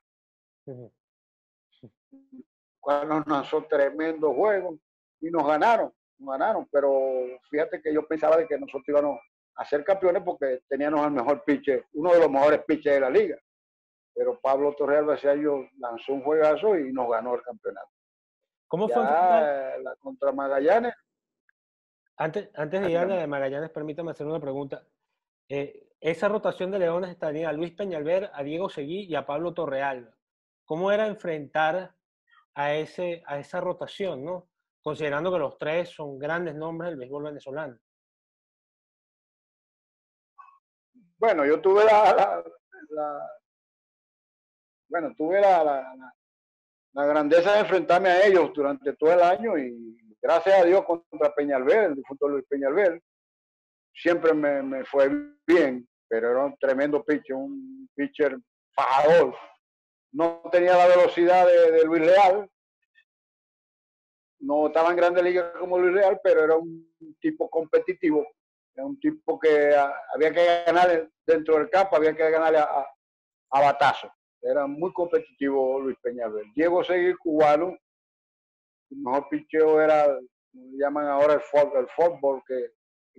Cuando nos lanzó tremendo juego y nos ganaron, pero fíjate que yo pensaba de que nosotros íbamos a ser campeones porque teníamos el mejor pitcher, uno de los mejores pitchers de la liga, pero Pablo Torrealba ese año lanzó un juegazo y nos ganó el campeonato. ¿Cómo fue la contra Magallanes? Antes de ir a la de Magallanes, permítame hacer una pregunta. Esa rotación de Leones tenía a Luis Peñalver, a Diego Seguí y a Pablo Torrealba. ¿Cómo era enfrentar a esa rotación, ¿no? Considerando que los tres son grandes nombres del béisbol venezolano. Bueno, yo tuve la grandeza de enfrentarme a ellos durante todo el año y gracias a Dios contra Peñalver, el difunto Luis Peñalver, siempre me fue bien, pero era un tremendo pitcher, un pitcher fajador. No tenía la velocidad de Luis Leal, no estaba en Grandes Ligas como Luis Leal, pero era un tipo competitivo, era un tipo que había que ganar dentro del campo, había que ganarle a batazo. Era muy competitivo Luis Peñalver. Diego Seguí, cubano, el mejor picheo era, como llaman ahora el fútbol, que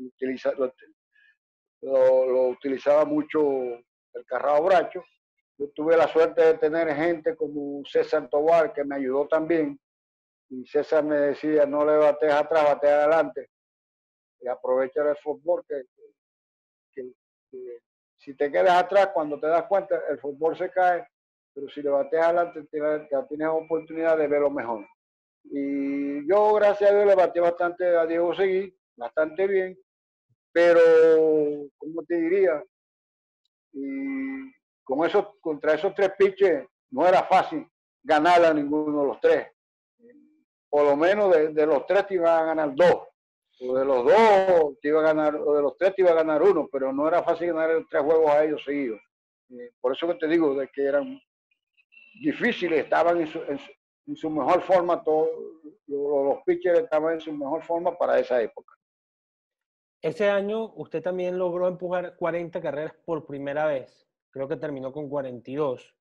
lo utilizaba mucho el Carrao Bracho. Yo tuve la suerte de tener gente como César Tobar, que me ayudó también. Y César me decía, no le batees atrás, batea adelante. Y aprovecha el fútbol, que si te quedas atrás, cuando te das cuenta, el fútbol se cae, pero si le bateas adelante, tienes oportunidad de verlo mejor. Y yo, gracias a Dios, le batí bastante a Diego Seguí, bastante bien, pero, ¿cómo te diría? Y contra esos tres pitches, no era fácil ganar a ninguno de los tres. Por lo menos de los tres te iban a ganar dos. O de los dos te iba a ganar, o de los tres te iba a ganar uno, pero no era fácil ganar 3 juegos a ellos seguidos. Por eso que te digo de que eran difíciles, estaban en su mejor forma, todos los pitchers estaban en su mejor forma para esa época. Ese año usted también logró empujar 40 carreras por primera vez. Creo que terminó con 42.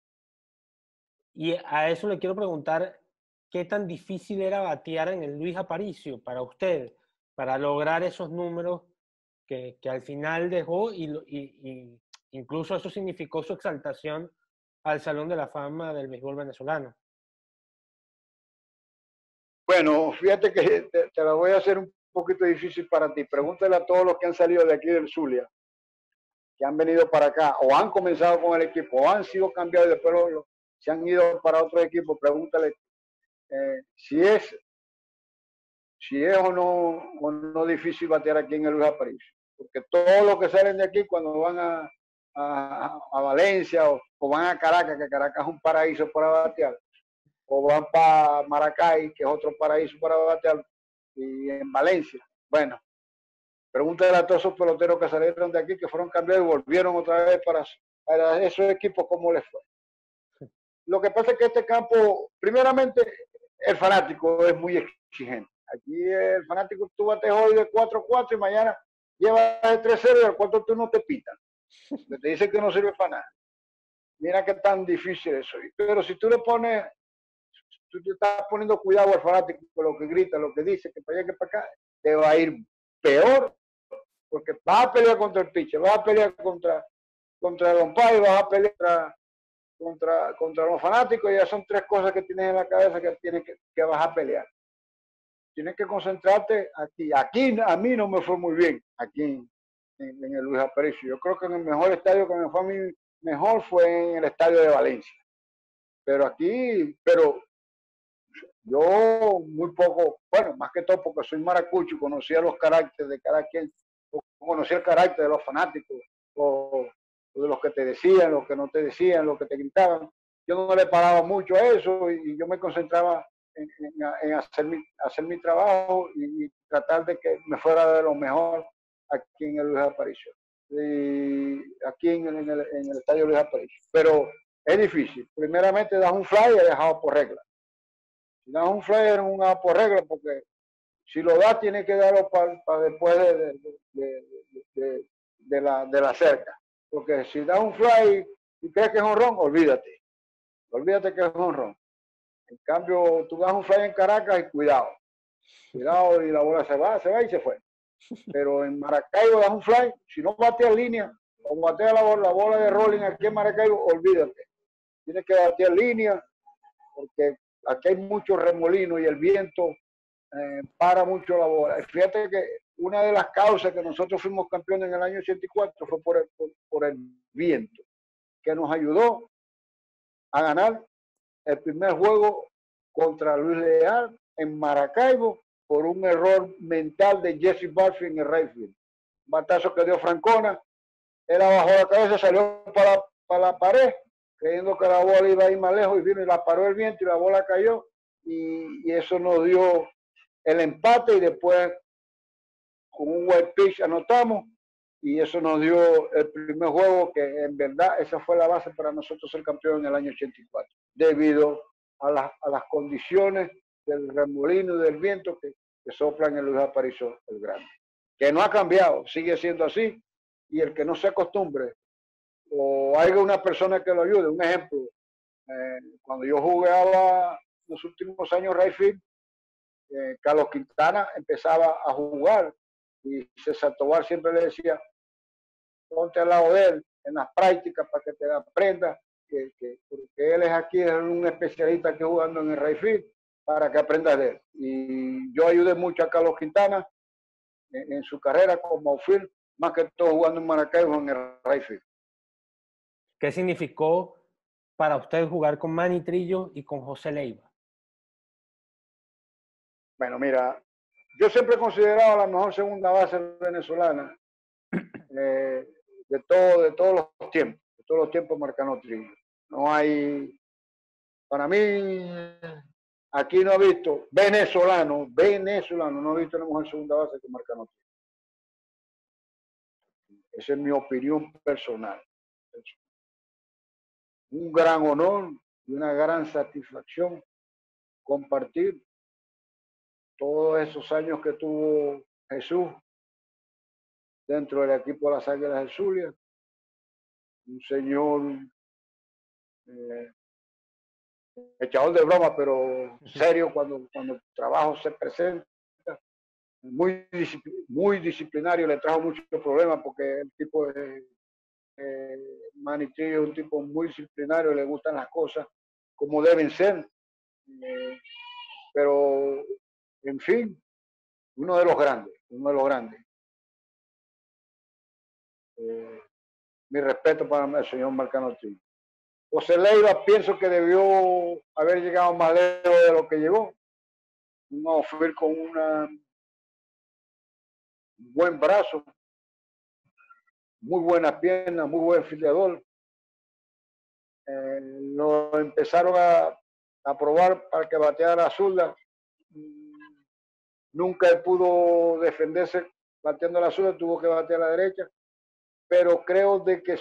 Y a eso le quiero preguntar, ¿qué tan difícil era batear en el Luis Aparicio para usted, para lograr esos números que al final dejó y incluso eso significó su exaltación al Salón de la Fama del béisbol venezolano? Bueno, fíjate que te la voy a hacer un poquito difícil para ti. Pregúntale a todos los que han salido de aquí del Zulia, que han venido para acá, o han comenzado con el equipo, o han sido cambiados y después se han ido para otro equipo. Pregúntale si es o no difícil batear aquí en el Luis Aparicio. Porque todos los que salen de aquí cuando van a Valencia o van a Caracas, que Caracas es un paraíso para batear, o van para Maracay, que es otro paraíso para batear, y en Valencia. Bueno, pregúntale a todos esos peloteros que salieron de aquí, que fueron cambiados y volvieron otra vez para esos equipos, ¿cómo les fue? Lo que pasa es que este campo, primeramente, el fanático es muy exigente. Aquí el fanático, tú bates hoy de 4-4 y mañana llevas de 3-0 y al cuarto tú no te pitan. Te dicen que no sirve para nada. Mira qué tan difícil eso. Pero si tú le pones, tú te estás poniendo cuidado al fanático con lo que grita, lo que dice, que para allá, que para acá, te va a ir peor, porque vas a pelear contra el pitcher, vas a pelear contra el umpire, vas a pelear contra los fanáticos, y ya son 3 cosas que tienes en la cabeza que vas a pelear. Tienes que concentrarte aquí. Aquí a mí no me fue muy bien, aquí en el Luis Aparicio. Yo creo que en el mejor estadio que me fue a mí mejor fue en el estadio de Valencia. Pero yo muy poco, bueno, más que todo porque soy maracucho, conocía los caracteres de cada quien, conocía el carácter de los fanáticos, o de los que te decían, los que no te decían, los que te gritaban. Yo no le paraba mucho a eso y yo me concentraba en hacer mi trabajo y tratar de que me fuera de lo mejor aquí en el Luis Aparicio. aquí en el estadio Luis Aparicio. Pero es difícil. Primeramente das un fly y es dejado por regla. Si das un fly es un dejado por regla, porque si lo das tienes que darlo para después de la cerca. Porque si das un fly y crees que es honrón, olvídate. Olvídate que es honrón. En cambio, tú das un fly en Caracas y cuidado. Cuidado y la bola se va y se fue. Pero en Maracaibo das un fly, si no bateas línea, o bateas la bola de rolling aquí en Maracaibo, olvídate. Tienes que batear línea, porque aquí hay mucho remolino y el viento para mucho la bola. Fíjate que una de las causas que nosotros fuimos campeones en el año 84 fue por el viento, que nos ayudó a ganar el primer juego contra Luis Leal en Maracaibo por un error mental de Jesse Barfield en el right field. Un batazo que dio Francona, él bajó la cabeza, salió para la pared, creyendo que la bola iba a ir más lejos, y vino y la paró el viento y la bola cayó, y eso nos dio el empate, y después con un white pitch anotamos, y eso nos dio el primer juego, que en verdad esa fue la base para nosotros ser campeón en el año 84, debido a las condiciones del remolino y del viento que soplan en Luis Aparicio el Grande, que no ha cambiado, sigue siendo así, y el que no se acostumbre, o haya una persona que lo ayude. Un ejemplo, cuando yo jugaba los últimos años right field, Carlos Quintana empezaba a jugar, y César Tobar siempre le decía, ponte al lado de él en las prácticas para que te aprenda, porque él es aquí, es un especialista que jugando en el right field, para que aprendas de él. Y yo ayudé mucho a Carlos Quintana en su carrera como outfield, más que todo jugando en Maracaibo en el right field. ¿Qué significó para usted jugar con Manny Trillo y con José Leiva? Bueno, mira, yo siempre he considerado la mejor segunda base venezolana de todos los tiempos Marcano Trillo. No hay, para mí, aquí no he visto venezolano, no he visto una mejor segunda base que Marcano Trillo. Esa es mi opinión personal. Un gran honor y una gran satisfacción compartir todos esos años que tuvo Jesús dentro del equipo de las Águilas del Zulia. Un señor echador de broma, pero serio cuando el trabajo se presenta. Muy disciplinario, le trajo muchos problemas porque el tipo de Manny Trillo es un tipo muy disciplinario, le gustan las cosas como deben ser. Pero, en fin, uno de los grandes. Mi respeto para el señor Marcano Trillo. José Leiva pienso que debió haber llegado más lejos de lo que llegó. Un outfield con un buen brazo, muy buena pierna, muy buen fildeador. Lo empezaron a probar para que bateara a zurda. Nunca pudo defenderse bateando a la zurda, tuvo que batear a la derecha. Pero creo de que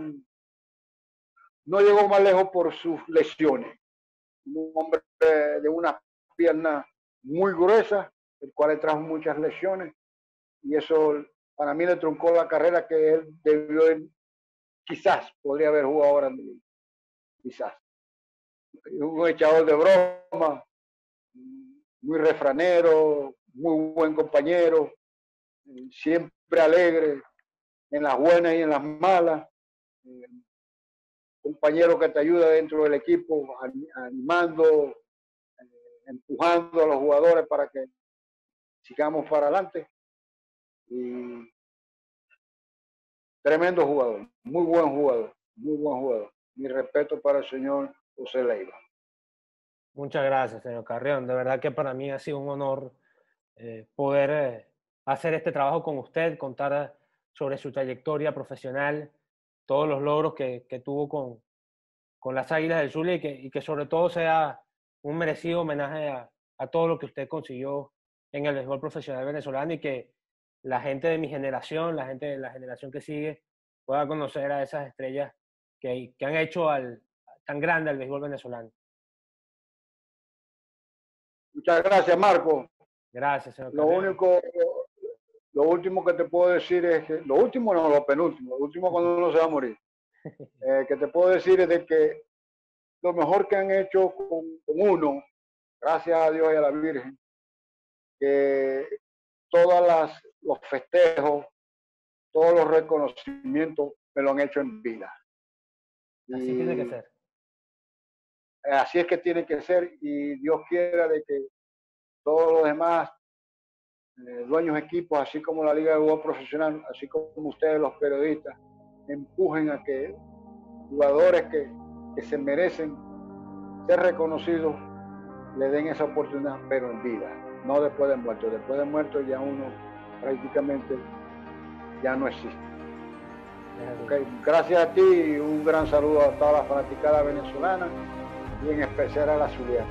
no llegó más lejos por sus lesiones. Un hombre de una pierna muy gruesa, el cual le trajo muchas lesiones, y eso para mí le truncó la carrera que él quizás podría haber jugado ahora en el, quizás. Un echador de broma, muy refranero, muy buen compañero, siempre alegre en las buenas y en las malas. Compañero que te ayuda dentro del equipo, animando, empujando a los jugadores para que sigamos para adelante. Y tremendo jugador, muy buen jugador. Mi respeto para el señor José Leiva. Muchas gracias, señor Carrión. De verdad que para mí ha sido un honor poder hacer este trabajo con usted, contar sobre su trayectoria profesional, todos los logros que tuvo con las Águilas del Zulia, y que sobre todo sea un merecido homenaje a todo lo que usted consiguió en el béisbol profesional venezolano, y que la gente de mi generación, la gente de la generación que sigue, pueda conocer a esas estrellas que han hecho tan grande al béisbol venezolano. Muchas gracias, Marco. Gracias, señor Lo único, lo último que te puedo decir es que, lo último no, lo penúltimo, lo último cuando uno se va a morir, que te puedo decir es de que lo mejor que han hecho con uno, gracias a Dios y a la Virgen, que los festejos, todos los reconocimientos me lo han hecho en vida. Así tiene que ser. Así es que tiene que ser, y Dios quiera de que todos los demás dueños de equipos, así como la Liga de Béisbol Profesional, así como ustedes los periodistas, empujen a que jugadores que se merecen ser reconocidos le den esa oportunidad, pero en vida, no después de muerto. Después de muerto ya uno prácticamente ya no existe. Okay. Gracias a ti y un gran saludo a toda la fanaticada venezolana y en especial a la zuliana.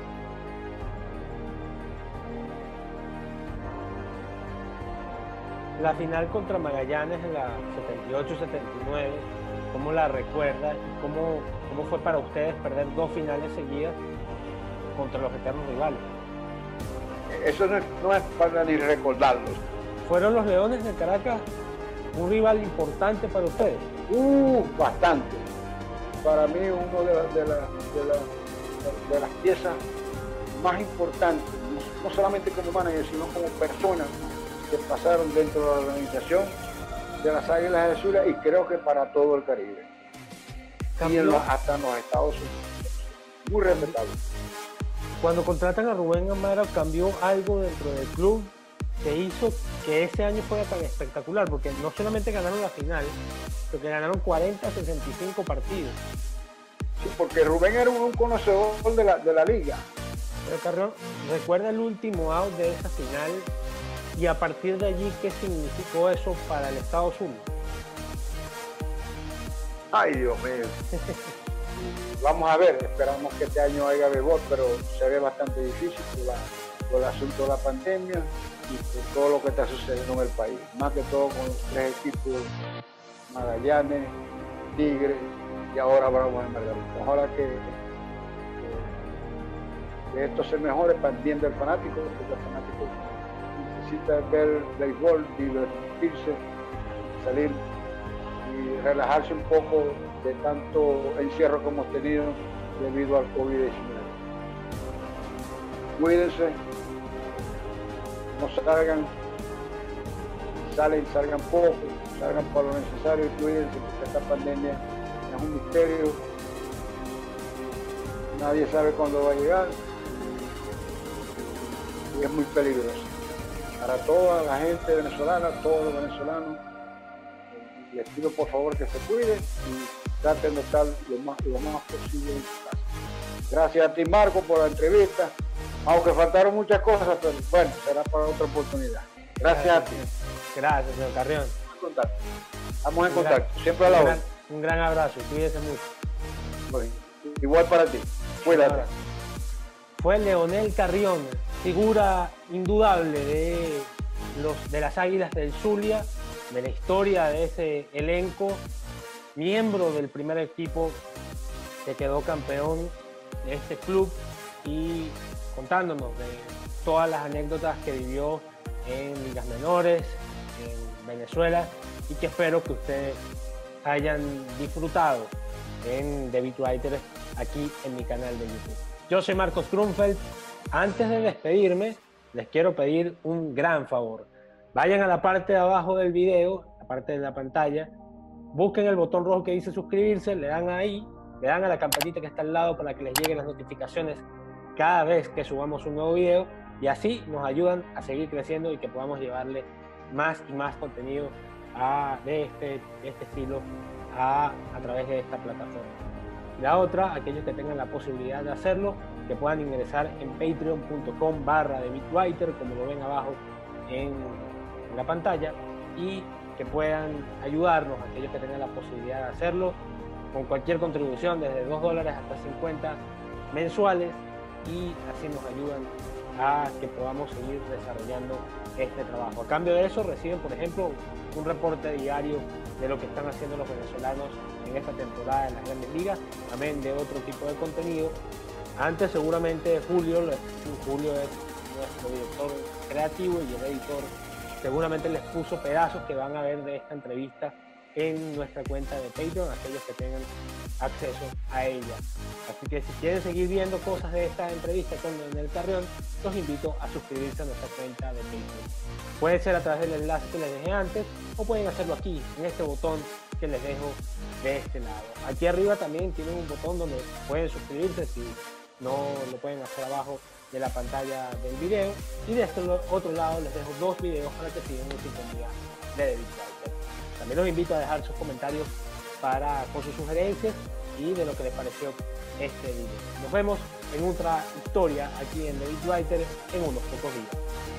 La final contra Magallanes en la 78-79, ¿cómo la recuerda y cómo fue para ustedes perder 2 finales seguidas contra los eternos rivales? Eso no es para ni recordarlo. ¿Fueron los Leones de Caracas un rival importante para ustedes? Bastante. Para mí uno de las piezas más importantes, no solamente como manager, sino como persona que pasaron dentro de la organización de las Águilas del Zulia y creo que para todo el Caribe. Y hasta en los Estados Unidos. Muy respetable. Cuando contratan a Rubén Amaro, ¿cambió algo dentro del club que hizo que ese año fuera tan espectacular? Porque no solamente ganaron la final, sino que ganaron 40-65 partidos. Sí, porque Rubén era un conocedor de la liga. Pero Carrión, ¿recuerda el último out de esa final? Y a partir de allí, ¿qué significó eso para el Estados Unidos? Ay, Dios mío. Vamos a ver, esperamos que este año haya béisbol, pero se ve bastante difícil por el asunto de la pandemia y por todo lo que está sucediendo en el país. Más que todo con los 3 equipos, Magallanes, Tigres y ahora Bravos de Margarita. Ojalá que esto se mejore para el bien del fanático, porque el fanático necesita ver béisbol, divertirse, salir y relajarse un poco de tanto encierro que hemos tenido debido al COVID-19. Cuídense, no salgan poco, salgan por lo necesario y cuídense, porque esta pandemia es un misterio, nadie sabe cuándo va a llegar y es muy peligroso. Para toda la gente venezolana, todos los venezolanos, les pido por favor que se cuiden y traten de estar lo más posible en su casa. Gracias a ti, Marco, por la entrevista, aunque faltaron muchas cosas, pero bueno, será para otra oportunidad. Gracias a ti. Gracias, señor Carrión. Estamos en contacto, siempre a la hora. Un gran abrazo y cuídese mucho. Bueno, igual para ti. Cuídate. Fue Leonel Carrión, figura indudable de las Águilas del Zulia, de la historia de ese elenco, miembro del primer equipo que quedó campeón de este club y contándonos de todas las anécdotas que vivió en ligas menores, en Venezuela, y que espero que ustedes hayan disfrutado en The Beat Writer aquí en mi canal de YouTube. Yo soy Marcos Grunfeld. Antes de despedirme, les quiero pedir un gran favor. Vayan a la parte de abajo del video, la parte de la pantalla, busquen el botón rojo que dice suscribirse, le dan ahí, le dan a la campanita que está al lado para que les lleguen las notificaciones cada vez que subamos un nuevo video, y así nos ayudan a seguir creciendo y que podamos llevarle más y más contenido de este estilo a través de esta plataforma. La otra, aquellos que tengan la posibilidad de hacerlo, que puedan ingresar en patreon.com/TheBeatWriter, como lo ven abajo en la pantalla, y que puedan ayudarnos, aquellos que tengan la posibilidad de hacerlo, con cualquier contribución, desde $2 hasta 50 mensuales, y así nos ayudan a que podamos seguir desarrollando este trabajo. A cambio de eso reciben, por ejemplo, un reporte diario de lo que están haciendo los venezolanos en esta temporada en las Grandes Ligas, también de otro tipo de contenido. Antes seguramente Julio es nuestro director creativo y el editor, seguramente les puso pedazos que van a ver de esta entrevista en nuestra cuenta de Patreon, aquellos que tengan acceso a ella. Así que si quieren seguir viendo cosas de esta entrevista con Leonel Carrión, los invito a suscribirse a nuestra cuenta de Patreon. Puede ser a través del enlace que les dejé antes o pueden hacerlo aquí, en este botón que les dejo de este lado. Aquí arriba también tienen un botón donde pueden suscribirse si no lo pueden hacer abajo de la pantalla del video, y de este otro lado les dejo 2 videos para que sigan en sintonía de David Writer. También los invito a dejar sus comentarios con sus sugerencias y de lo que les pareció este video. Nos vemos en otra historia aquí en David Writer en unos pocos días.